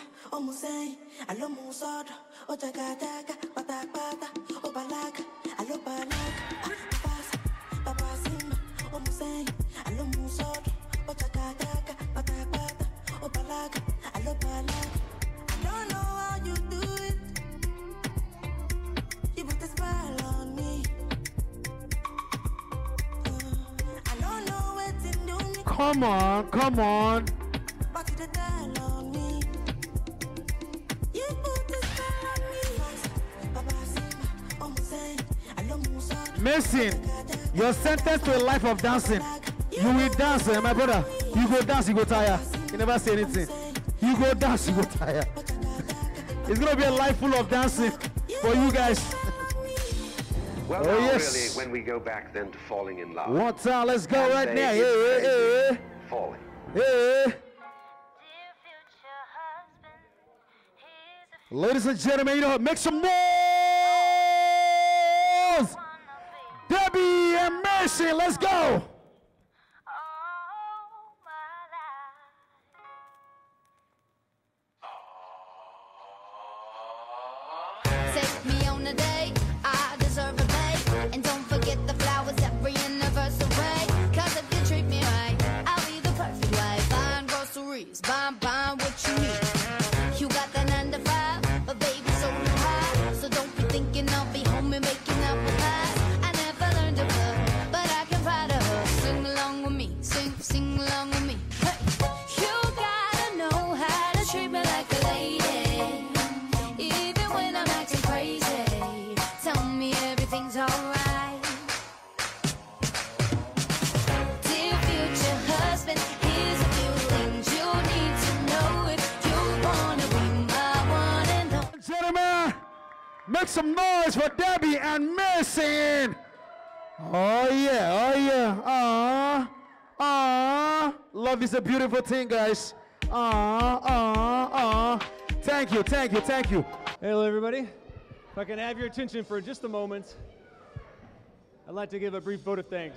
Come on, come on. Mason, you're sentenced to a life of dancing. You will dance, my brother. You go dance, you go tire. You never say anything. You go dance, you go tire. It's gonna be a life full of dancing for you guys. Well, oh, now yes. really, when we go back then to falling in love. One time, let's go And right they now. get Hey, crazy. hey, hey. Falling. Hey. Ladies and gentlemen, you know, make some noise! Debbie and Mercy, let's go! Take me on a date, I deserve a date. And don't forget the flowers every anniversary. Cause if you treat me right, I'll be the perfect wife. Buying groceries, buying what you need. You got the 9 to 5, but baby so do I. So don't be thinking I'll be home and making up a pie. I never learned to cook, but I can find a hook. Sing along with me, sing along with me. Hey. You gotta know how to treat me like a lady. Even when I'm acting crazy, tell me everything's alright. Dear future husband, here's a few things you need to know if you wanna be my one and only. Gentlemen, make some noise for Debbie and Mason. Oh yeah, oh yeah. Love is a beautiful thing, guys. Thank you, thank you, thank you. Hello, everybody. If I can have your attention for just a moment, I'd like to give a brief vote of thanks.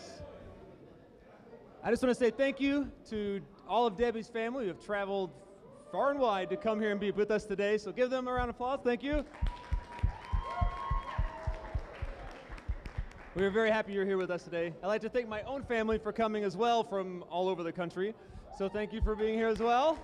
I just want to say thank you to all of Debbie's family who have traveled far and wide to come here and be with us today. So give them a round of applause. Thank you. We are very happy you're here with us today. I'd like to thank my own family for coming as well from all over the country. So thank you for being here as well.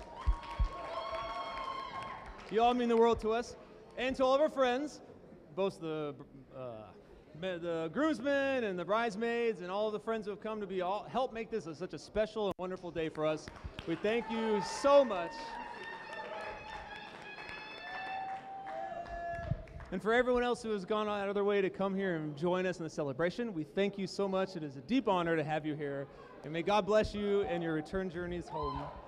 You all mean the world to us. And to all of our friends, both the groomsmen and the bridesmaids and all of the friends who have come to help make this such a special and wonderful day for us. We thank you so much. And for everyone else who has gone out of their way to come here and join us in the celebration, we thank you so much. It is a deep honor to have you here. And may God bless you and your return journeys home.